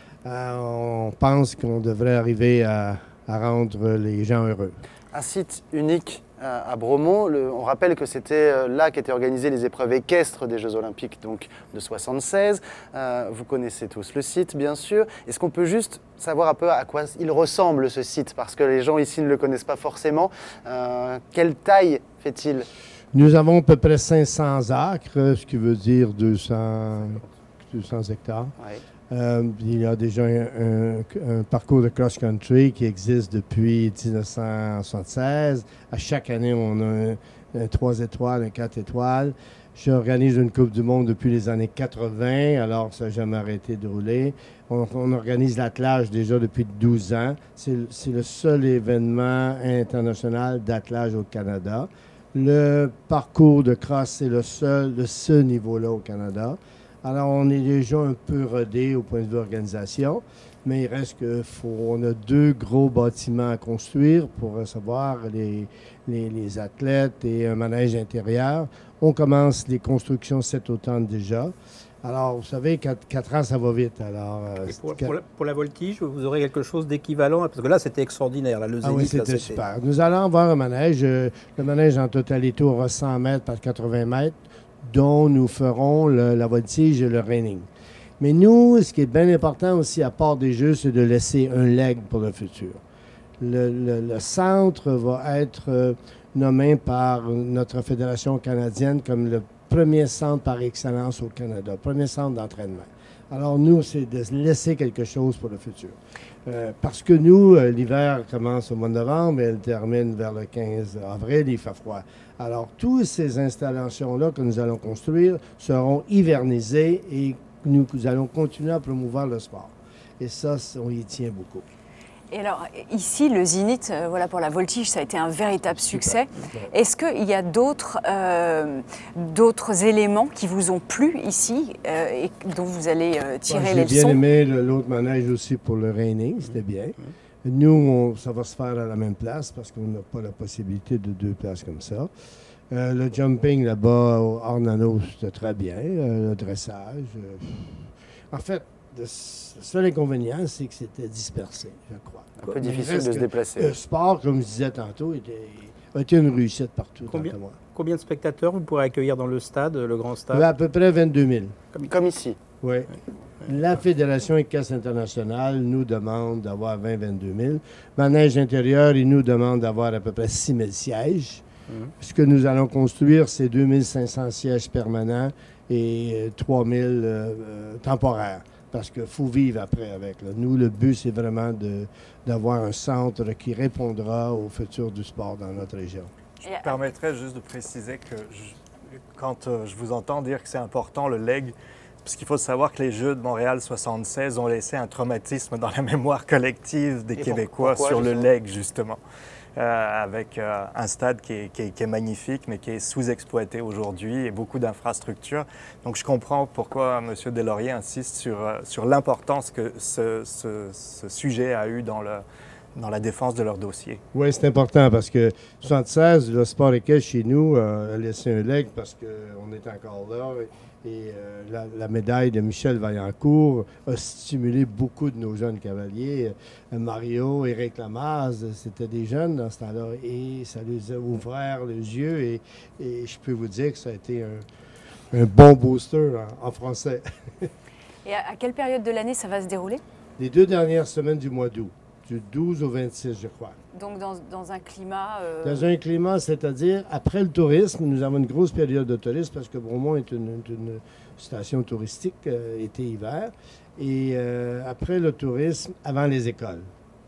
On pense qu'on devrait arriver à rendre les gens heureux. Un site unique à Bromont. On rappelle que c'était là qu'étaient organisées les épreuves équestres des Jeux Olympiques donc, de 76. Vous connaissez tous le site, bien sûr. Est-ce qu'on peut juste savoir un peu à quoi il ressemble, ce site? Parce que les gens ici ne le connaissent pas forcément. Quelle taille fait-il? Nous avons à peu près 500 acres, ce qui veut dire 200 hectares. Oui. Il y a déjà un parcours de cross-country qui existe depuis 1976. À chaque année, on a un 3 étoiles, un 4 étoiles. J'organise une Coupe du monde depuis les années 80, alors ça n'a jamais arrêté de rouler. On organise l'attelage déjà depuis 12 ans. C'est le seul événement international d'attelage au Canada. Le parcours de cross, c'est le seul de ce niveau-là au Canada. Alors, on est déjà un peu rodé au point de vue organisation, mais il reste qu'on a 2 gros bâtiments à construire pour recevoir les athlètes et un manège intérieur. On commence les constructions cet automne déjà. Alors, vous savez, 4 ans, ça va vite. Alors, pour la voltige, vous aurez quelque chose d'équivalent? Parce que là, c'était extraordinaire. Là, le Zénith, oui, c'était super. Nous allons avoir un manège. Le manège, en totalité, aura 100 mètres par 80 mètres. Dont nous ferons la voltige et le reining. Mais nous, ce qui est bien important aussi, à part des jeux, c'est de laisser un leg pour le futur. Le centre va être nommé par notre fédération canadienne comme le premier centre par excellence au Canada, premier centre d'entraînement. Alors nous, c'est de laisser quelque chose pour le futur. Parce que nous, l'hiver commence au mois de novembre et elle termine vers le 15 avril, il fait froid. Alors, toutes ces installations-là que nous allons construire seront hivernisées et nous allons continuer à promouvoir le sport. Et ça, on y tient beaucoup. Et alors, ici, le Zénith, voilà, pour la voltige, ça a été un véritable succès. Est-ce qu'il y a d'autres éléments qui vous ont plu ici et dont vous allez tirer les leçons? J'ai bien aimé l'autre manège aussi pour le reining, c'était bien. Nous, ça va se faire à la même place parce qu'on n'a pas la possibilité de 2 places comme ça. Le jumping là-bas, au Ornano, c'était très bien. Le dressage. En fait, le seul inconvénient, c'est que c'était dispersé, je crois. Un peu difficile de se déplacer. Le sport, comme je disais tantôt, a été une réussite partout. Combien de spectateurs vous pourrez accueillir dans le stade, le grand stade? À peu près 22 000. Comme ici. Oui. La Fédération équestre internationale nous demande d'avoir 20-22 000. Manège intérieur, il nous demande d'avoir à peu près 6 000 sièges. Ce que nous allons construire, c'est 2 500 sièges permanents et 3 000 temporaires. Parce qu'il faut vivre après avec. Là. Nous, le but, c'est vraiment d'avoir un centre qui répondra au futur du sport dans notre région. Je me permettrais juste de préciser que quand je vous entends dire que c'est important, le leg, parce qu'il faut savoir que les Jeux de Montréal 76 ont laissé un traumatisme dans la mémoire collective des Québécois sur le leg, justement. Avec un stade qui est magnifique, mais qui est sous-exploité aujourd'hui et beaucoup d'infrastructures. Donc je comprends pourquoi M. Deslauriers insiste sur l'importance que ce sujet a eu dans la défense de leur dossier. Oui, c'est important parce que 76, le sport équestre chez nous a laissé un leg parce qu'on est encore là. Et la médaille de Michel Vaillancourt a stimulé beaucoup de nos jeunes cavaliers. Mario, Éric Lamaze, c'était des jeunes dans ce temps-là. Et ça les a ouvert les yeux. Et je peux vous dire que ça a été un bon booster en français. Et à quelle période de l'année ça va se dérouler? Les 2 dernières semaines du mois d'août, du 12 au 26, je crois. Donc dans un climat... Dans un climat, c'est-à-dire, après le tourisme, nous avons une grosse période de tourisme parce que Bromont est une station touristique été-hiver. Et après le tourisme, avant les écoles.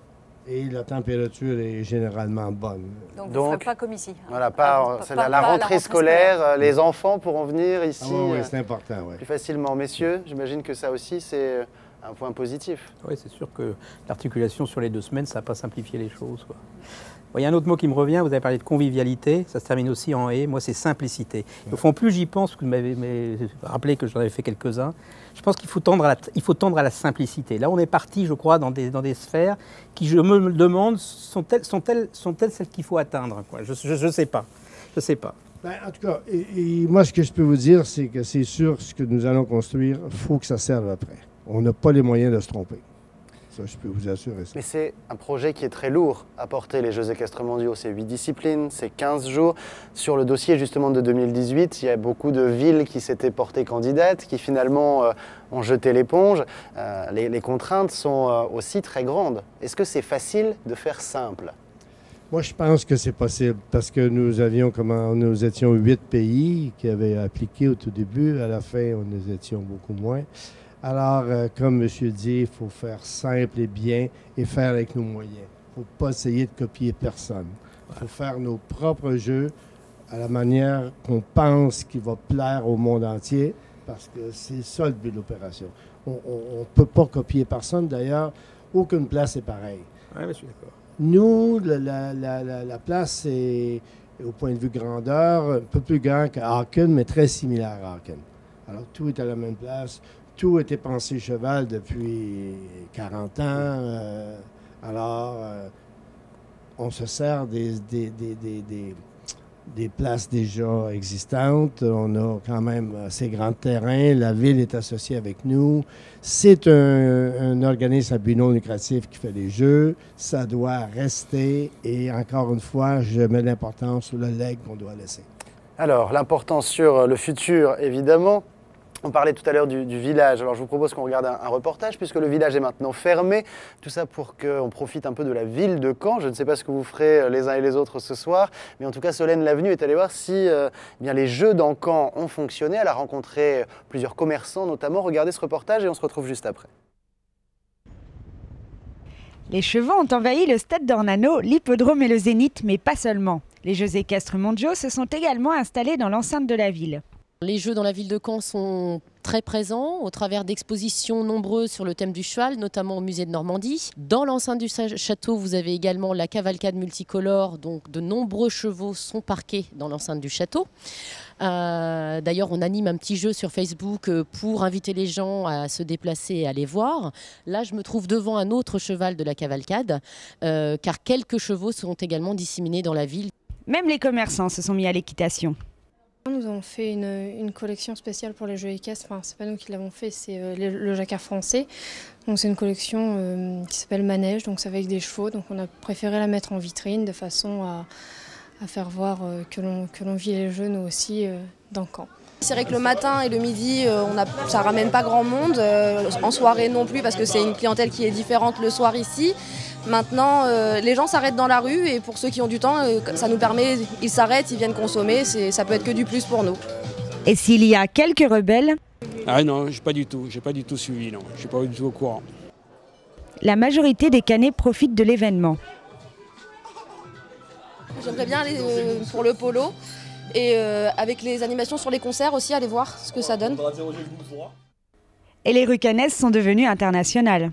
Et la température est généralement bonne. Donc vous ne ferez pas comme ici. Voilà, la rentrée scolaire, les enfants pourront venir ici oui, c'est important, plus facilement. Messieurs, j'imagine que ça aussi, c'est un point positif. Oui, c'est sûr que l'articulation sur les 2 semaines, ça n'a pas simplifié les choses, quoi. Il y a un autre mot qui me revient, vous avez parlé de convivialité, ça se termine aussi en « et », moi c'est simplicité. Au fond, plus j'y pense, vous m'avez rappelé que j'en avais fait quelques-uns, je pense qu'il faut tendre à la simplicité. Là, on est parti, je crois, dans des sphères qui, je me demande, sont-elles celles qu'il faut atteindre, quoi. Je ne sais pas. Je sais pas. Ben, en tout cas, et moi, ce que je peux vous dire, c'est que c'est sûr, ce que nous allons construire, il faut que ça serve après. On n'a pas les moyens de se tromper. Ça, je peux vous assurer ça. Mais c'est un projet qui est très lourd à porter, les Jeux équestres mondiaux. C'est 8 disciplines, c'est 15 jours. Sur le dossier justement de 2018, il y a beaucoup de villes qui s'étaient portées candidates, qui finalement ont jeté l'éponge. Les contraintes sont aussi très grandes. Est-ce que c'est facile de faire simple? Moi, je pense que c'est possible parce que nous étions 8 pays qui avaient appliqué au tout début. À la fin, nous étions beaucoup moins. Alors, comme monsieur dit, il faut faire simple et bien et faire avec nos moyens. Il ne faut pas essayer de copier personne. Il faut faire nos propres jeux à la manière qu'on pense qu'il va plaire au monde entier parce que c'est ça le but de l'opération. On ne peut pas copier personne. D'ailleurs, aucune place est pareille. Oui, je suis d'accord. Nous, la place est, au point de vue grandeur, un peu plus grand qu'à Aachen, mais très similaire à Aachen. Alors, tout est à la même place. Tout a été pensé cheval depuis 40 ans. On se sert des places déjà existantes. On a quand même assez grand terrain. La ville est associée avec nous. C'est un organisme à but non lucratif qui fait les jeux. Ça doit rester. Et encore une fois, je mets l'importance sur le legs qu'on doit laisser. Alors, l'importance sur le futur, évidemment. On parlait tout à l'heure du village, alors je vous propose qu'on regarde un reportage puisque le village est maintenant fermé. Tout ça pour qu'on profite un peu de la ville de Caen. Je ne sais pas ce que vous ferez les uns et les autres ce soir, mais en tout cas Solène Lavenue est allée voir si bien les jeux dans Caen ont fonctionné. Elle a rencontré plusieurs commerçants notamment. Regardez ce reportage et on se retrouve juste après. Les chevaux ont envahi le stade d'Ornano, l'hippodrome et le Zénith, mais pas seulement. Les Jeux équestres mondiaux se sont également installés dans l'enceinte de la ville. Les Jeux dans la ville de Caen sont très présents au travers d'expositions nombreuses sur le thème du cheval, notamment au musée de Normandie. Dans l'enceinte du château, vous avez également la cavalcade multicolore, donc de nombreux chevaux sont parqués dans l'enceinte du château. D'ailleurs, on anime un petit jeu sur Facebook pour inviter les gens à se déplacer et à les voir. Là, je me trouve devant un autre cheval de la cavalcade, car quelques chevaux seront également disséminés dans la ville. Même les commerçants se sont mis à l'équitation. Nous avons fait une collection spéciale pour les Jeux équestres. Enfin, c'est pas nous qui l'avons fait, c'est le Jacquard français. Donc c'est une collection qui s'appelle Manège, donc c'est avec des chevaux. Donc on a préféré la mettre en vitrine de façon à faire voir que l'on vit les Jeux nous aussi dans Caen. C'est vrai que le matin et le midi, ça ramène pas grand monde. En soirée non plus, parce que c'est une clientèle qui est différente le soir ici. Maintenant, les gens s'arrêtent dans la rue et pour ceux qui ont du temps, ça nous permet, ils s'arrêtent, ils viennent consommer, ça peut être que du plus pour nous. Et s'il y a quelques rebelles? Ah non, j'ai pas du tout suivi, non, je suis pas du tout au courant. La majorité des Canets profitent de l'événement. J'aimerais bien aller pour le polo et avec les animations sur les concerts aussi, aller voir ce que ça donne. Et les rues canaises sont devenues internationales.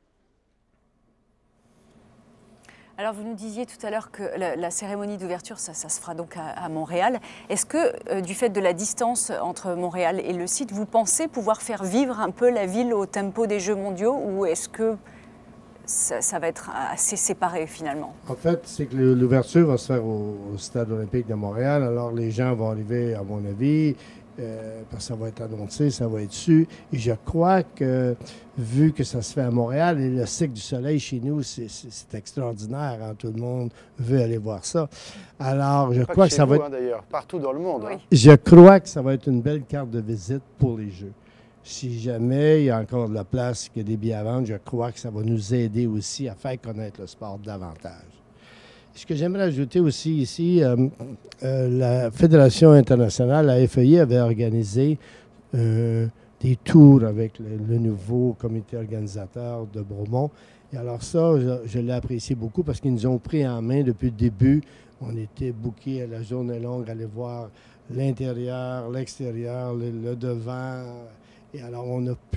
Alors vous nous disiez tout à l'heure que la cérémonie d'ouverture, ça se fera donc à Montréal. Est-ce que du fait de la distance entre Montréal et le site, vous pensez pouvoir faire vivre un peu la ville au tempo des Jeux mondiaux ou est-ce que ça va être assez séparé finalement? En fait, c'est que l'ouverture va se faire au Stade olympique de Montréal. Alors les gens vont arriver, à mon avis, parce que ça va être annoncé, ça va être su. Et je crois que, vu que ça se fait à Montréal, et le cycle du soleil chez nous, c'est extraordinaire. Hein? Tout le monde veut aller voir ça. Alors, je crois que ça va être... d'ailleurs, partout dans le monde. Oui. Hein? Je crois que ça va être une belle carte de visite pour les Jeux. Si jamais il y a encore de la place, qu'il y a des billets à vendre, je crois que ça va nous aider aussi à faire connaître le sport davantage. Ce que j'aimerais ajouter aussi ici, la Fédération internationale, la FEI, avait organisé des tours avec le nouveau comité organisateur de Bromont. Et alors ça, je l'ai apprécié beaucoup parce qu'ils nous ont pris en main depuis le début. On était bookés à la journée longue, aller voir l'intérieur, l'extérieur, le devant. Et alors,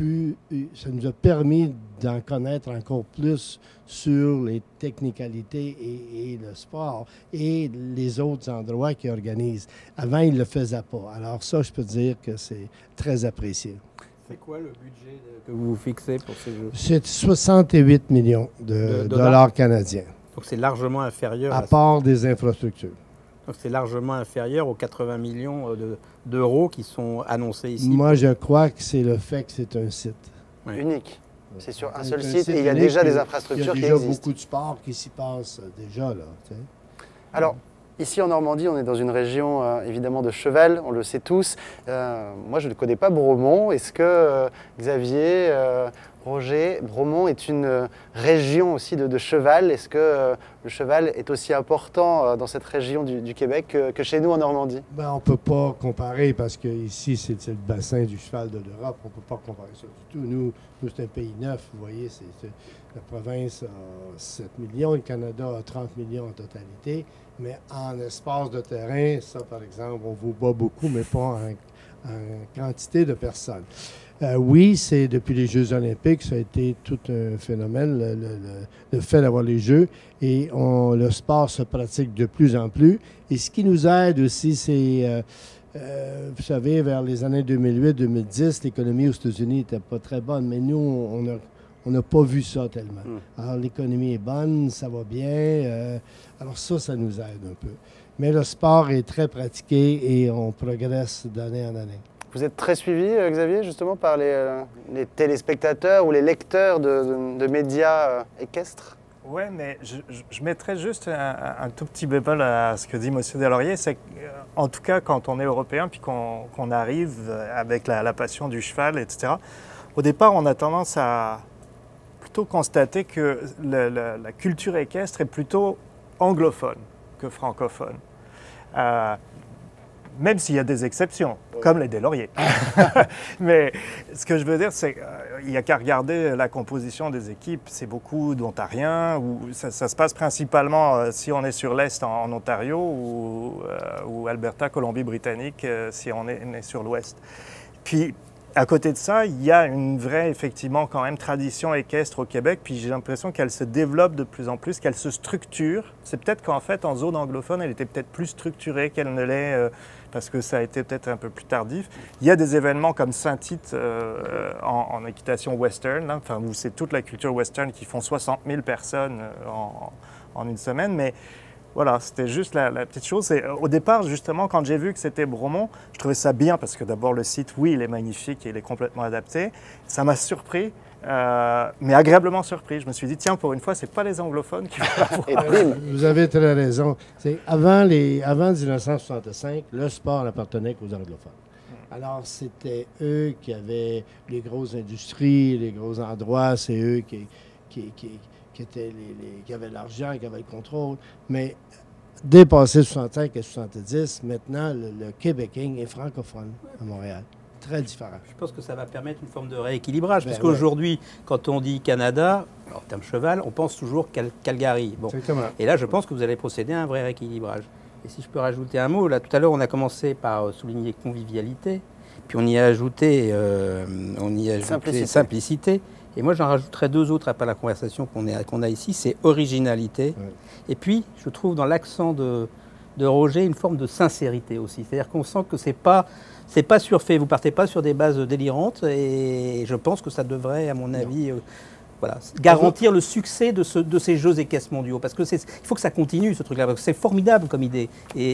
ça nous a permis d'en connaître encore plus sur les technicalités et le sport et les autres endroits qu'ils organisent. Avant, ils ne le faisaient pas. Alors ça, je peux dire que c'est très apprécié. C'est quoi le budget que vous fixez pour ces Jeux? C'est 68 millions de dollars canadiens. Donc c'est largement inférieur à part des infrastructures. Donc c'est largement inférieur aux 80 millions d'euros qui sont annoncés ici. Moi, je crois que c'est le fait que c'est un site. Oui. Unique. C'est sur un seul site et il y a déjà des infrastructures qui existent. Il y a déjà beaucoup de sports qui s'y passent déjà, là. Tu sais. Alors, ici en Normandie, on est dans une région évidemment de cheval, on le sait tous. Moi, je ne connais pas Bromont. Est-ce que Xavier, Roger, Bromont est une région aussi de cheval? Est-ce que le cheval est aussi important dans cette région du Québec que chez nous en Normandie? Ben, on ne peut pas comparer parce qu'ici, c'est le bassin du cheval de l'Europe. On ne peut pas comparer ça du tout. Nous c'est un pays neuf. Vous voyez, la province a 7 millions, le Canada a 30 millions en totalité. Mais en espace de terrain, ça, par exemple, on vous bat beaucoup, mais pas en quantité de personnes. Oui, c'est depuis les Jeux olympiques, ça a été tout un phénomène, le fait d'avoir les Jeux. Et le sport se pratique de plus en plus. Et ce qui nous aide aussi, c'est, vous savez, vers les années 2008-2010, l'économie aux États-Unis n'était pas très bonne. Mais nous, on n'a pas vu ça tellement. Alors, l'économie est bonne, ça va bien. Alors ça nous aide un peu. Mais le sport est très pratiqué et on progresse d'année en année. Vous êtes très suivi, Xavier, justement, par les téléspectateurs ou les lecteurs de médias équestres? Oui, mais je mettrais juste un tout petit bémol à ce que dit M. Deslauriers, c'est qu'en tout cas, quand on est européen, puis qu'on arrive avec la passion du cheval, etc., au départ, on a tendance à plutôt constater que la culture équestre est plutôt anglophone que francophone. Même s'il y a des exceptions, comme les Deslauriers. Mais ce que je veux dire, c'est qu'il n'y a qu'à regarder la composition des équipes. C'est beaucoup d'Ontariens, où ça se passe principalement si on est sur l'Est en Ontario ou Alberta, Colombie-Britannique, si on est sur l'Ouest. Puis, à côté de ça, il y a une vraie, effectivement, quand même, tradition équestre au Québec. Puis j'ai l'impression qu'elle se développe de plus en plus, qu'elle se structure. C'est peut-être qu'en fait, en zone anglophone, elle était peut-être plus structurée qu'elle ne l'est, parce que ça a été peut-être un peu plus tardif. Il y a des événements comme Saint-Tite en équitation western, là, enfin, où c'est toute la culture western qui font 60 000 personnes en une semaine. Mais voilà, c'était juste la petite chose. Et au départ, justement, quand j'ai vu que c'était Bromont, je trouvais ça bien parce que d'abord, le site, oui, il est magnifique et il est complètement adapté. Ça m'a surpris, mais agréablement surpris. Je me suis dit, tiens, pour une fois, ce n'est pas les anglophones qui vont l'avoir. Vous avez très raison. Avant 1965, le sport n'appartenait qu'aux anglophones. Alors, c'était eux qui avaient les grosses industries, les gros endroits, c'est eux qui avaient l'argent, qui avaient le contrôle. Mais dépassé 65 et 70, maintenant, le Québécois est francophone à Montréal. Très différent. Je pense que ça va permettre une forme de rééquilibrage, parce qu'aujourd'hui, quand on dit Canada, en termes cheval, on pense toujours Calgary. Bon. Et là, je pense que vous allez procéder à un vrai rééquilibrage. Et si je peux rajouter un mot, là, tout à l'heure, on a commencé par souligner convivialité, puis on y a ajouté, simplicité. Et moi, j'en rajouterais deux autres après la conversation qu'on a ici, c'est originalité. Ouais. Et puis, je trouve dans l'accent de Roger une forme de sincérité aussi. C'est-à-dire qu'on sent que c'est pas surfait. Vous partez pas sur des bases délirantes. Et je pense que ça devrait, à mon avis, garantir le succès de ces Jeux équestres mondiaux. Parce que il faut que ça continue, ce truc-là. C'est formidable comme idée.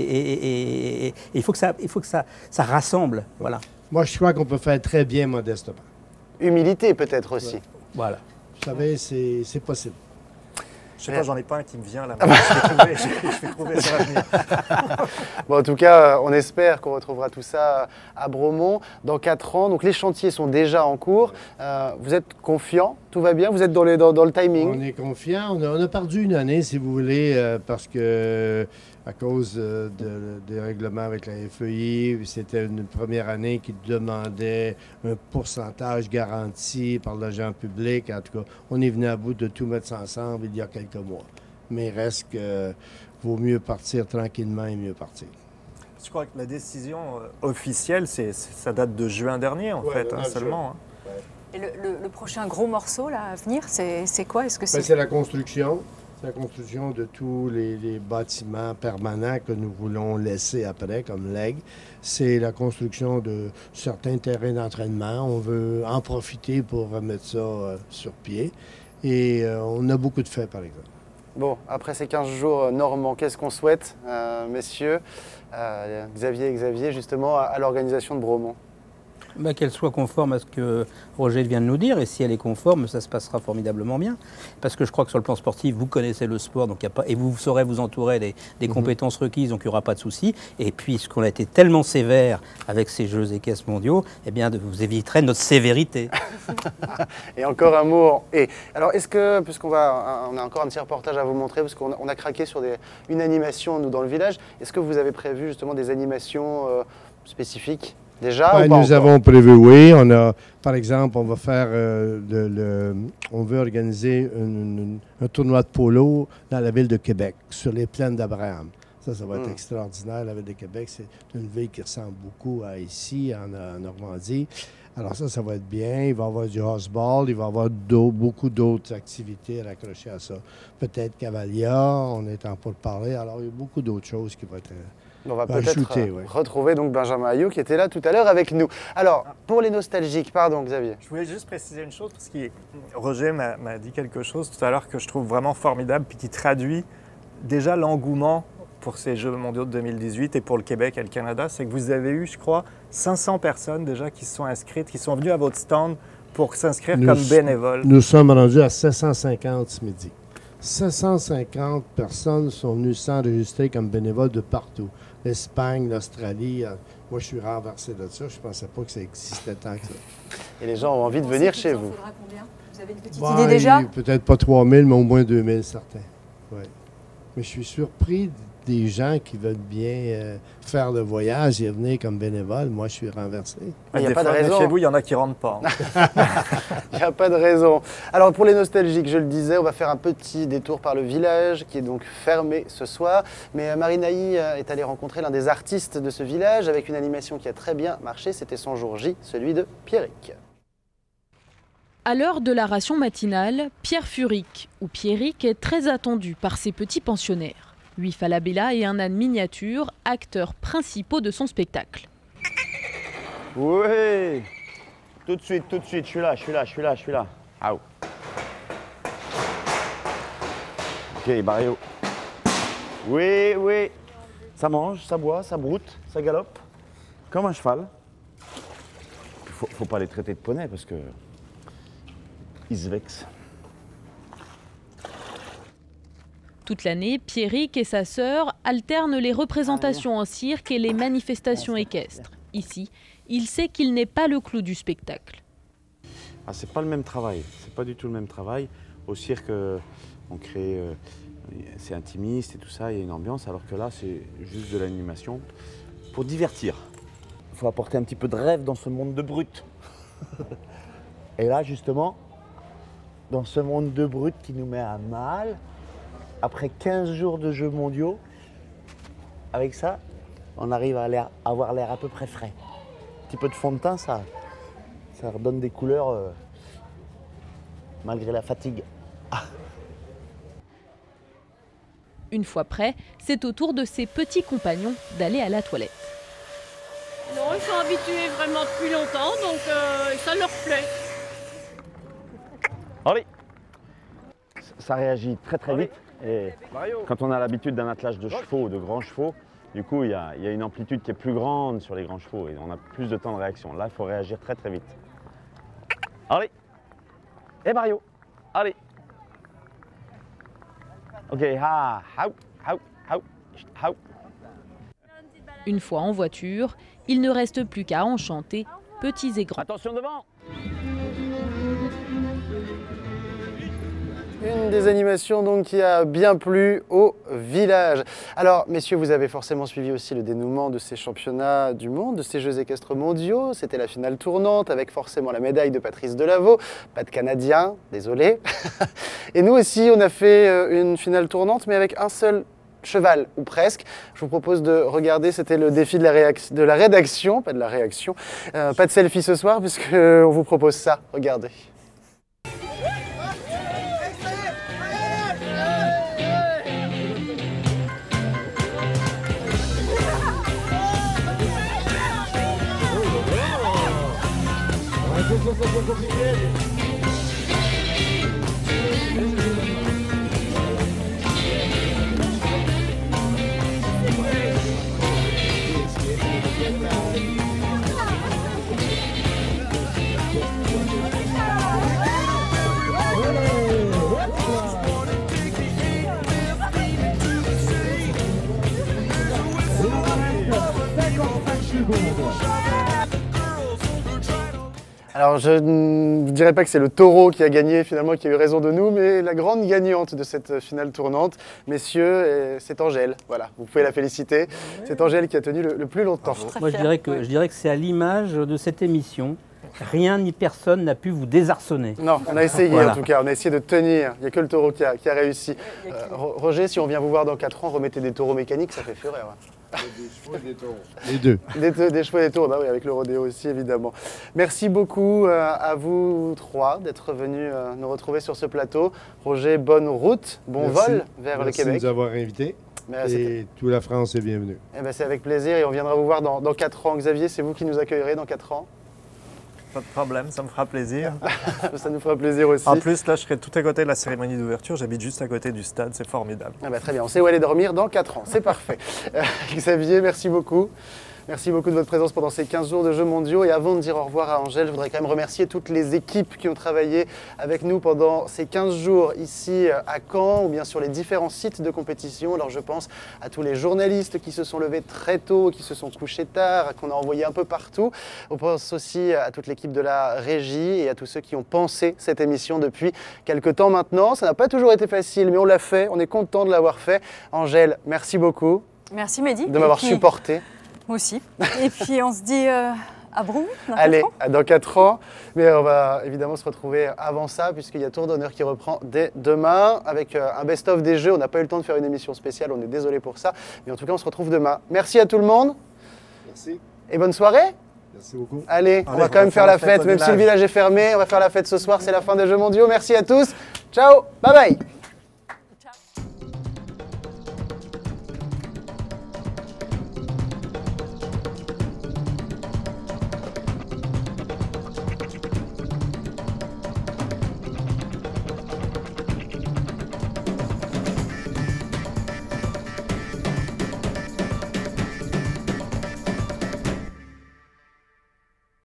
Et il faut que ça rassemble. Voilà. Moi, je crois qu'on peut faire très bien modestement. Humilité peut-être aussi. Ouais. Voilà. Vous savez, c'est possible. Je sais pas, j'en ai pas un qui me vient là. Je vais trouver ça va venir. Bon, en tout cas, on espère qu'on retrouvera tout ça à Bromont dans 4 ans. Donc les chantiers sont déjà en cours. Vous êtes confiant? Tout va bien? Vous êtes dans le timing? On est confiant. On a perdu une année, si vous voulez, parce que à cause des règlements avec la FEI, c'était une première année qui demandait un pourcentage garanti par l'agent public. En tout cas, on est venu à bout de tout mettre ça ensemble il y a quelques mois. Mais il reste que vaut mieux partir tranquillement et mieux partir. Je crois que la décision officielle, ça date de juin dernier, en fait, seulement. Hein. Et le prochain gros morceau là, à venir, c'est quoi? Est-ce que c'est la construction. La construction de tous les bâtiments permanents que nous voulons laisser après comme legs. C'est la construction de certains terrains d'entraînement. On veut en profiter pour remettre ça sur pied. Et on a beaucoup de faits, par exemple. Bon, après ces 15 jours normands, qu'est-ce qu'on souhaite, messieurs, Xavier, justement, à l'organisation de Bromont? Qu'elle soit conforme à ce que Roger vient de nous dire, et si elle est conforme, ça se passera formidablement bien. Parce que je crois que sur le plan sportif, vous connaissez le sport, donc et vous saurez vous entourer des compétences requises, donc il n'y aura pas de souci. Et puis, ce qu'on a été tellement sévère avec ces Jeux équestres mondiaux, eh bien, vous éviterez notre sévérité. Et encore un mot. Alors, est-ce que, puisqu'on a encore un petit reportage à vous montrer, parce qu'on a craqué sur une animation, nous, dans le village, est-ce que vous avez prévu justement des animations spécifiques? Déjà, nous avons prévu, oui. Par exemple, on va faire on veut organiser un tournoi de polo dans la ville de Québec, sur les plaines d'Abraham. Ça va être extraordinaire. La ville de Québec, c'est une ville qui ressemble beaucoup à ici, en Normandie. Alors ça va être bien. Il va y avoir du horseball, il va y avoir beaucoup d'autres activités raccrochées à ça. Peut-être Cavalia, on est en pourparlers. Alors il y a beaucoup d'autres choses qui vont être on va peut-être retrouver donc Benjamin Ayou qui était là tout à l'heure avec nous. Alors, pour les nostalgiques, pardon Xavier. Je voulais juste préciser une chose, parce que Roger m'a dit quelque chose tout à l'heure que je trouve vraiment formidable, puis qui traduit déjà l'engouement pour ces Jeux mondiaux de 2018 et pour le Québec et le Canada. C'est que vous avez eu, je crois, 500 personnes déjà qui se sont inscrites, qui sont venues à votre stand pour s'inscrire comme bénévoles. Nous sommes rendus à 750 ce midi. 750 personnes sont venues s'enregistrer comme bénévoles de partout. L'Espagne, l'Australie. Moi, je suis renversé de ça. Je ne pensais pas que ça existait tant que ça. Et les gens ont envie de venir chez vous. Vous avez une petite idée déjà? Peut-être pas 3000, mais au moins 2000, certains. Ouais. Mais je suis surpris des gens qui veulent bien faire le voyage et venir comme bénévole. Moi, je suis renversé. Il n'y a pas de raison. Chez vous, il y en a qui ne rentrent pas. Il n'y a pas de raison. Alors, pour les nostalgiques, je le disais, on va faire un petit détour par le village qui est donc fermé ce soir. Mais Marinaï est allée rencontrer l'un des artistes de ce village avec une animation qui a très bien marché. C'était son jour J, celui de Pierrick. À l'heure de la ration matinale, Pierre Furic, ou Pierrick, est très attendu par ses petits pensionnaires. 8 Falabella et un âne miniature, acteurs principaux de son spectacle. Oui, tout de suite, je suis là. Aou. Ok, Barrio. Oui, ça mange, ça boit, ça broute, ça galope, comme un cheval. Faut pas les traiter de poney parce que ils se vexent. Toute l'année, Pierrick et sa sœur alternent les représentations en cirque et les manifestations équestres. Ici, il sait qu'il n'est pas le clou du spectacle. Ah, c'est pas le même travail, c'est pas du tout le même travail. Au cirque, on crée, c'est intimiste et tout ça, il y a une ambiance, alors que là, c'est juste de l'animation pour divertir. Il faut apporter un petit peu de rêve dans ce monde de brut. Et là, justement, dans ce monde de brut qui nous met à mal, après 15 jours de Jeux mondiaux, avec ça, on arrive à avoir l'air à peu près frais. Un petit peu de fond de teint, ça redonne des couleurs malgré la fatigue. Une fois prêt, c'est au tour de ses petits compagnons d'aller à la toilette. Non, ils sont habitués vraiment depuis longtemps, donc ça leur plaît. Allez, ça réagit très vite. Et quand on a l'habitude d'un attelage de chevaux, de grands chevaux, du coup, il y a une amplitude qui est plus grande sur les grands chevaux et on a plus de temps de réaction. Là, il faut réagir très vite. Allez. Et Mario. Allez. Ok. Une fois en voiture, il ne reste plus qu'à enchanter petits et grands. Attention devant. Une des animations donc qui a bien plu au village. Alors messieurs, vous avez forcément suivi aussi le dénouement de ces championnats du monde, de ces Jeux équestres mondiaux. C'était la finale tournante avec forcément la médaille de Patrice Delaveau. Pas de Canadien, désolé. Et nous aussi, on a fait une finale tournante mais avec un seul cheval, ou presque. Je vous propose de regarder, c'était le défi de la rédaction, pas de la réaction. Pas de selfie ce soir puisqu'on vous propose ça. Regardez. Alors je ne dirais pas que c'est le taureau qui a gagné finalement, qui a eu raison de nous, mais la grande gagnante de cette finale tournante, messieurs, c'est Angèle. Voilà, vous pouvez la féliciter. C'est Angèle qui a tenu le plus longtemps. Moi je dirais que c'est à l'image de cette émission. Rien ni personne n'a pu vous désarçonner. Non, on a essayé voilà. En tout cas, on a essayé de tenir. Il n'y a que le taureau qui a réussi. Roger, si on vient vous voir dans 4 ans, remettez des taureaux mécaniques, ça fait fureur. Des chevaux et des taureaux. Les deux. Des chevaux et des taureaux, bah oui, avec le rodéo aussi évidemment. Merci beaucoup à vous trois d'être venus nous retrouver sur ce plateau. Roger, bonne route, bon vol vers le Québec. Merci de nous avoir invités. Et toute la France est bienvenue. Eh ben, c'est avec plaisir et on viendra vous voir dans 4 ans. Xavier, c'est vous qui nous accueillerez dans 4 ans? Pas de problème, ça me fera plaisir. Ça nous fera plaisir aussi. En plus, là, je serai tout à côté de la cérémonie d'ouverture. J'habite juste à côté du stade, c'est formidable. Ah bah, très bien, on sait où aller dormir dans 4 ans, c'est parfait. Xavier, merci beaucoup. Merci beaucoup de votre présence pendant ces 15 jours de Jeux mondiaux. Et avant de dire au revoir à Angèle, je voudrais quand même remercier toutes les équipes qui ont travaillé avec nous pendant ces 15 jours ici à Caen ou bien sur les différents sites de compétition. Alors je pense à tous les journalistes qui se sont levés très tôt, qui se sont couchés tard, qu'on a envoyés un peu partout. On pense aussi à toute l'équipe de la régie et à tous ceux qui ont pensé cette émission depuis quelques temps maintenant. Ça n'a pas toujours été facile, mais on l'a fait. On est content de l'avoir fait. Angèle, merci beaucoup. Merci Mehdi. De m'avoir supporté. Moi aussi. Et puis on se dit à Brou dans 4 Allez, ans. dans 4 ans. Mais on va évidemment se retrouver avant ça, puisqu'il y a Tour d'honneur qui reprend dès demain avec un best-of des Jeux. On n'a pas eu le temps de faire une émission spéciale, on est désolé pour ça. Mais en tout cas, on se retrouve demain. Merci à tout le monde. Merci. Et bonne soirée. Merci beaucoup. Allez, on va quand même faire la fête. Même si le village est fermé, on va faire la fête ce soir. C'est la fin des Jeux mondiaux. Merci à tous. Ciao. Bye bye.